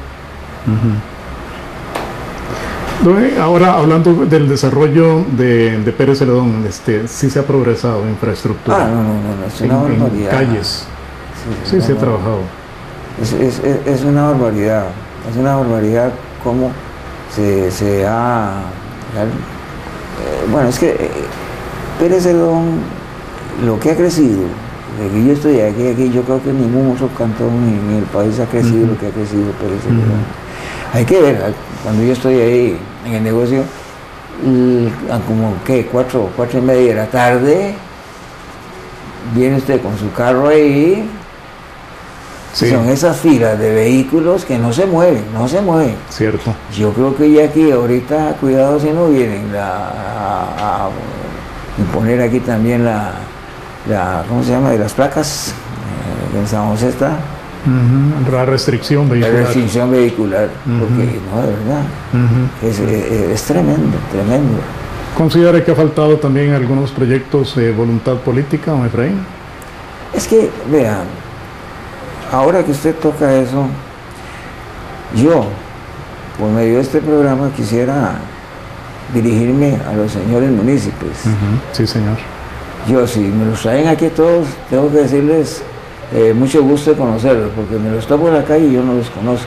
Ahora, hablando del desarrollo de Pérez Celedón, sí se ha progresado en infraestructura. No, es una barbaridad. En calles. Sí, se ha trabajado. Es una barbaridad cómo se ha... bueno, es que Pérez Celedón, lo que ha crecido, de que yo estoy aquí, yo creo que ningún otro cantón en el país ha crecido lo que ha crecido Pérez Celedón. Hay que ver, cuando yo estoy ahí en el negocio, como que 4 y media de la tarde, viene usted con su carro ahí, son esas filas de vehículos que no se mueven. Cierto. Yo creo que ya aquí ahorita, cuidado si no vienen a imponer aquí también la ¿cómo se llama? De las placas, en San José está. La restricción vehicular. La restricción vehicular, porque no, de verdad, es tremendo. ¿Considera que ha faltado también algunos proyectos de voluntad política, don Efraín? Es que, vean, ahora que usted toca eso, yo, por medio de este programa, quisiera dirigirme a los señores municipios. Sí, señor. Yo, si me los traen aquí todos, tengo que decirles mucho gusto de conocerlos, porque me los topo en la calle y yo no los conozco.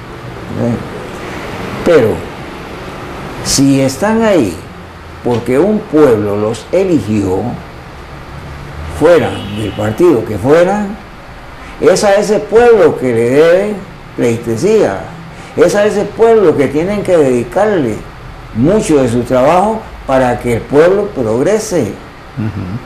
Pero, si están ahí porque un pueblo los eligió, fueran del partido que fueran, es a ese pueblo que le deben pleitesía, es a ese pueblo que tienen que dedicarle mucho de su trabajo para que el pueblo progrese.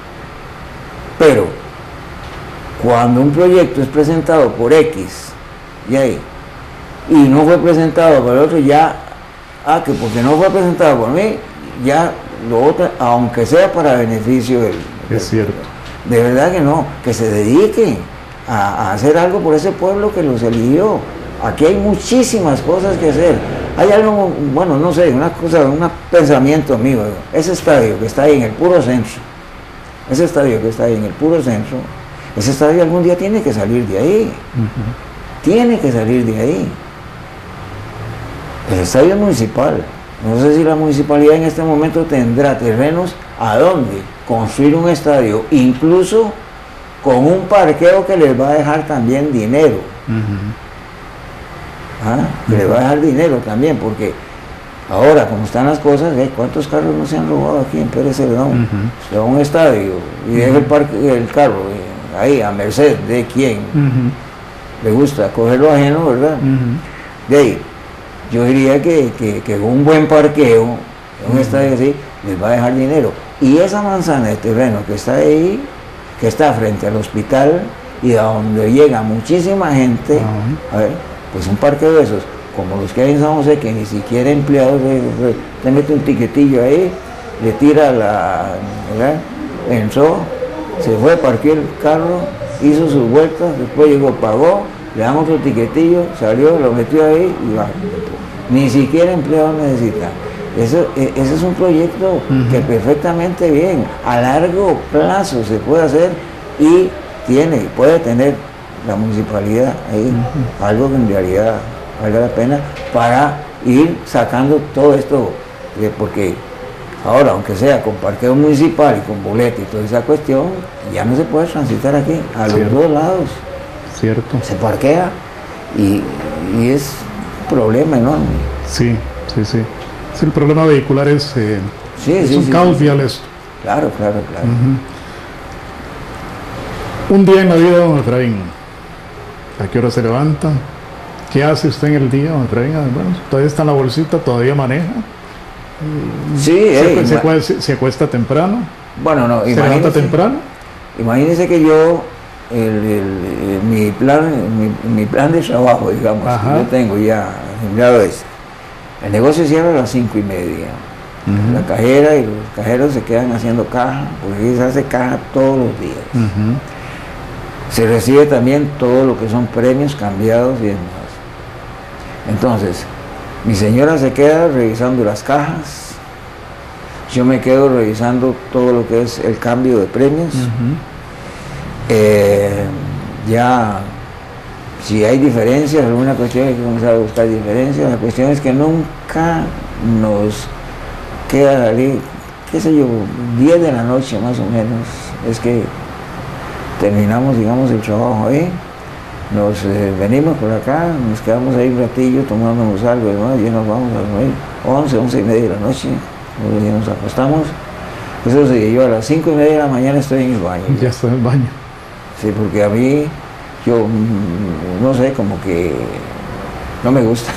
Pero cuando un proyecto es presentado por X y ahí, y no fue presentado por el otro, ya, que porque no fue presentado por mí, ya lo otro, aunque sea para beneficio del... Es cierto. De verdad que no, que se dedique a hacer algo por ese pueblo que los eligió. Aquí hay muchísimas cosas que hacer. Hay algo, bueno, no sé, una cosa, un pensamiento mío. Ese estadio que está ahí en el puro centro, ese estadio algún día tiene que salir de ahí. Tiene que salir de ahí. El estadio municipal. No sé si la municipalidad en este momento tendrá terrenos a donde construir un estadio, incluso con un parqueo que les va a dejar también dinero. Que les va a dejar dinero también, porque ahora, como están las cosas, ¿cuántos carros no se han robado aquí en Pérez Celedón? Se va a un estadio y deja el carro ahí a merced de quien le gusta cogerlo ajeno, ¿verdad? De ahí, yo diría que un buen parqueo, un estadio así, les va a dejar dinero. Y esa manzana de terreno que está ahí, que está frente al hospital y a donde llega muchísima gente, a ver, pues un parqueo de esos, como los que hay en San José, que ni siquiera empleados, le mete un tiquetillo ahí, le tira ¿verdad? Entró, se fue, parqueó el carro, hizo sus vueltas, después llegó, pagó, le dan otro tiquetillo, salió, lo metió ahí y va. Ni siquiera empleados necesita. Ese es un proyecto que perfectamente bien, a largo plazo se puede hacer y puede tener la municipalidad ahí algo que en realidad valga la pena para ir sacando todo esto, porque ahora, aunque sea con parqueo municipal y con boleta y toda esa cuestión, ya no se puede transitar aquí, a los dos lados. Cierto. Se parquea y es un problema enorme. Sí. El problema vehicular es un caos vial esto. Claro. Un día en la vida, don Efraín. ¿A qué hora se levanta? ¿Qué hace usted en el día, don Efraín? Bueno, todavía está en la bolsita, todavía maneja. Sí, se acuesta temprano. Bueno, no, ¿Se levanta temprano? Imagínese que yo, mi plan de trabajo, digamos, que yo tengo ya agendado es, el negocio cierra a las 5:30. La cajera y los cajeros se quedan haciendo caja, porque se hace caja todos los días. Se recibe también todo lo que son premios cambiados y demás. Entonces, mi señora se queda revisando las cajas, yo me quedo revisando todo lo que es el cambio de premios. Ya, si hay diferencias, alguna cuestión hay que comenzar a buscar diferencias. La cuestión es que nunca nos queda salir, qué sé yo, 10 de la noche más o menos, es que terminamos, digamos, el trabajo ahí, nos venimos por acá, nos quedamos ahí un ratillo tomándonos algo y demás, y ya nos vamos a dormir, 11:30 de la noche, ya nos acostamos. Eso sí, yo a las 5:30 de la mañana estoy en el baño. Ya estoy en el baño. Sí, porque a mí, yo no sé, como que no me gusta.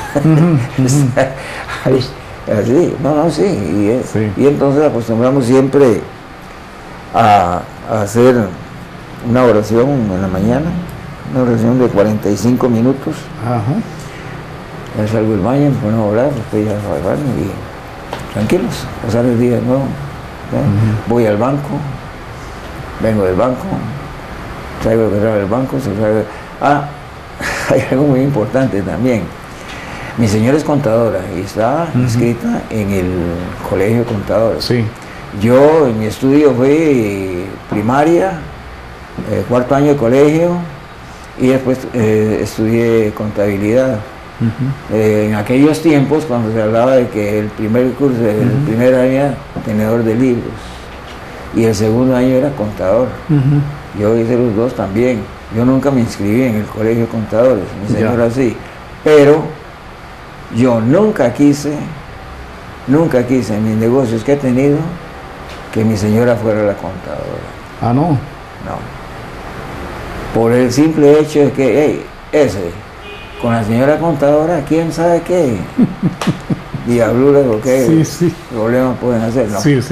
Así, sí, y entonces acostumbramos siempre a hacer una oración en la mañana, una oración de 45 minutos. Ya salgo del baño, me pongo a orar, después ya al baño y tranquilos, pasar el día de nuevo. Voy al banco, vengo del banco, traigo el cerrar del banco, hay algo muy importante también. Mi señora es contadora y está inscrita en el colegio de contadores. Sí. Yo en mi estudio fui primaria, cuarto año de colegio y después estudié contabilidad. En aquellos tiempos, cuando se hablaba de que el primer curso, el primer año era tenedor de libros y el segundo año era contador. Yo hice los dos también. Yo nunca me inscribí en el colegio de contadores, mi señora sí, pero yo nunca quise en mis negocios que he tenido que mi señora fuera la contadora. Ah, no. No. Por el simple hecho de que, con la señora contadora, ¿quién sabe qué? Diabluras o qué problemas pueden hacer, ¿no? Sí.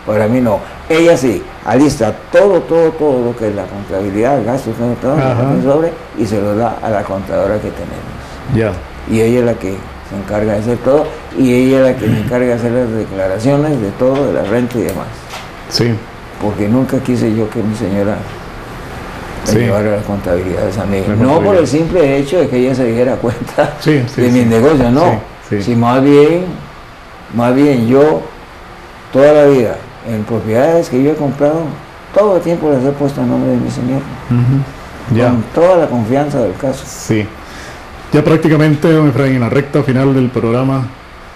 Para mí no. Ella sí, alista todo lo que es la contabilidad, gastos, todo sobre, y se lo da a la contadora que tenemos. Ya. Y ella es la que se encarga de hacer todo, y ella es la que se encarga de hacer las declaraciones de todo, de la renta y demás. Sí. Porque nunca quise yo que mi señora me llevara las contabilidades a mí. No por el simple hecho de que ella se diera cuenta de mis negocios, no. Sí, más bien yo, toda la vida, en propiedades que yo he comprado, todo el tiempo las he puesto a nombre de mi señor. Con toda la confianza del caso. Sí. Ya prácticamente, don Efraín, en la recta final del programa,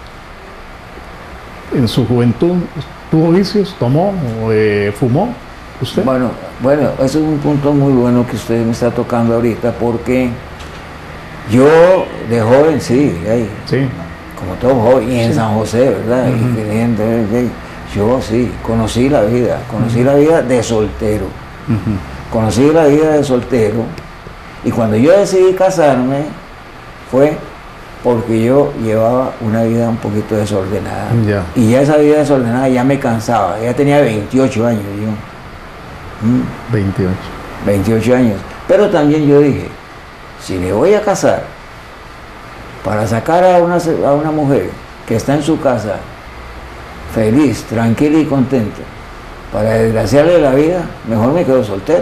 en su juventud, ¿tuvo vicios? ¿Tomó? ¿Fumó usted? Bueno, eso es un punto muy bueno que usted me está tocando ahorita, porque yo de joven, sí, como todo joven, y en San José, ¿verdad? Yo sí, conocí la vida de soltero. Conocí la vida de soltero, y cuando yo decidí casarme, fue porque yo llevaba una vida un poquito desordenada. Y ya esa vida desordenada ya me cansaba. Ya tenía 28 años yo. 28 años. Pero también yo dije, si me voy a casar para sacar a una mujer que está en su casa feliz, tranquila y contenta, para desgraciarle la vida, mejor me quedo soltero.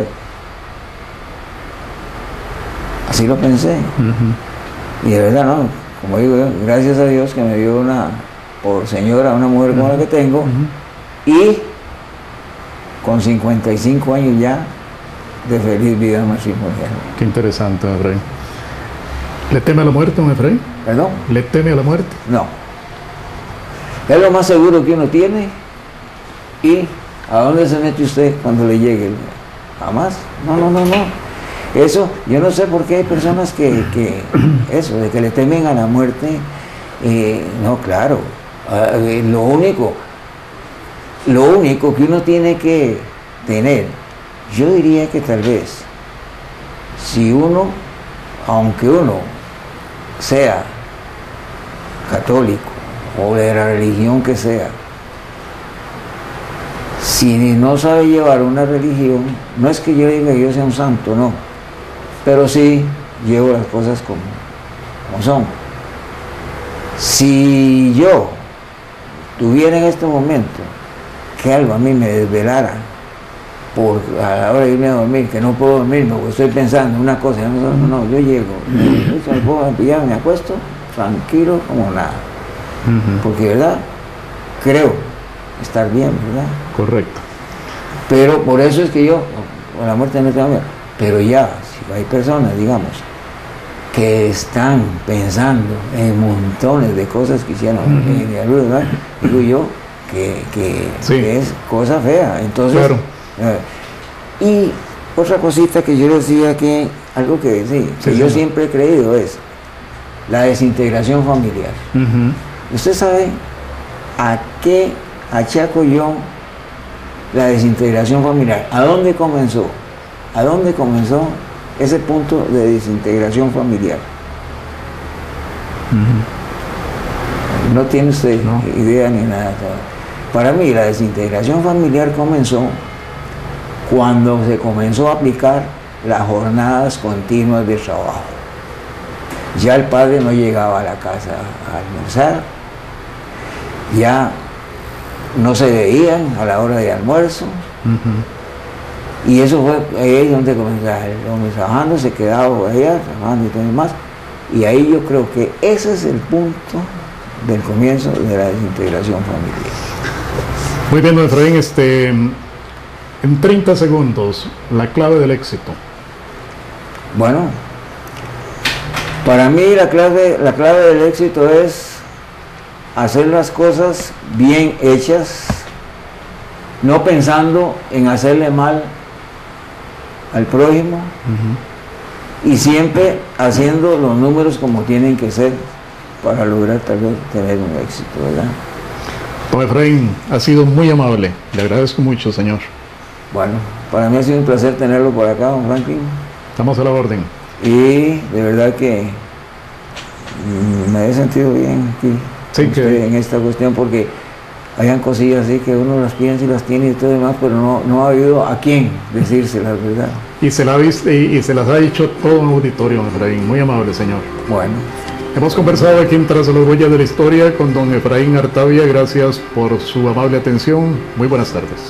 Así lo pensé. Y de verdad, no, como digo yo, gracias a Dios que me dio por señora, una mujer como la que tengo, y con 55 años ya de feliz vida matrimonial. Qué interesante, don Efraín. ¿Le teme a la muerte, don Efraín? ¿Perdón? ¿Le teme a la muerte? No. Es lo más seguro que uno tiene. ¿Y a dónde se mete usted cuando le llegue? Jamás. No. Eso, yo no sé por qué hay personas que eso, de que le temen a la muerte. No, claro. Lo único que uno tiene que tener, yo diría que tal vez, si uno, aunque uno sea católico o de la religión que sea, si no sabe llevar una religión, no es que yo diga que yo sea un santo, no, pero sí llevo las cosas como son. Si yo tuviera en este momento que algo a mí me desvelara a la hora de irme a dormir, que no puedo dormir porque estoy pensando una cosa, yo llego, me acuesto tranquilo como nada, porque verdad creo estar bien, ¿verdad? Correcto. Pero por eso es que yo a la muerte no tengo miedo. Pero ya, si hay personas, digamos, que están pensando en montones de cosas que hicieron, ¿verdad? Digo yo que es cosa fea. Entonces, claro. Y otra cosita que yo decía, que algo que yo siempre he creído, es la desintegración familiar. ¿Usted sabe a qué achaco yo la desintegración familiar? ¿A dónde comenzó? ¿A dónde comenzó ese punto de desintegración familiar? No tiene usted idea ni nada. Para mí la desintegración familiar comenzó cuando se comenzó a aplicar las jornadas continuas de trabajo. Ya el padre no llegaba a la casa a almorzar, ya no se veían a la hora de almuerzo, y eso fue ahí donde comenzaba el hombre trabajando, se quedaba allá trabajando y todo demás, y ahí yo creo que ese es el punto del comienzo de la desintegración familiar. Muy bien, don Efraín, en 30 segundos, la clave del éxito. Bueno, para mí la clave del éxito es hacer las cosas bien hechas, no pensando en hacerle mal al prójimo, y siempre haciendo los números como tienen que ser para lograr tal vez tener un éxito, ¿verdad? Don Efraín, ha sido muy amable, le agradezco mucho, señor. Bueno, para mí ha sido un placer tenerlo por acá, don Franklin. Estamos a la orden. Y de verdad que me he sentido bien aquí en esta cuestión, porque hayan cosillas así que uno las piensa y las tiene y todo demás, pero no ha habido a quién decírselas, ¿verdad? Y se las ha dicho todo un auditorio, Efraín. Muy amable, señor. Bueno. Hemos conversado aquí en Tras las Huellas de la Historia con don Efraín Artavia. Gracias por su amable atención. Muy buenas tardes.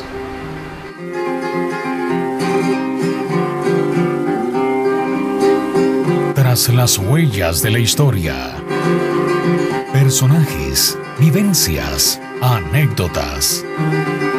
Tras las huellas de la historia. Personajes, vivencias, anécdotas.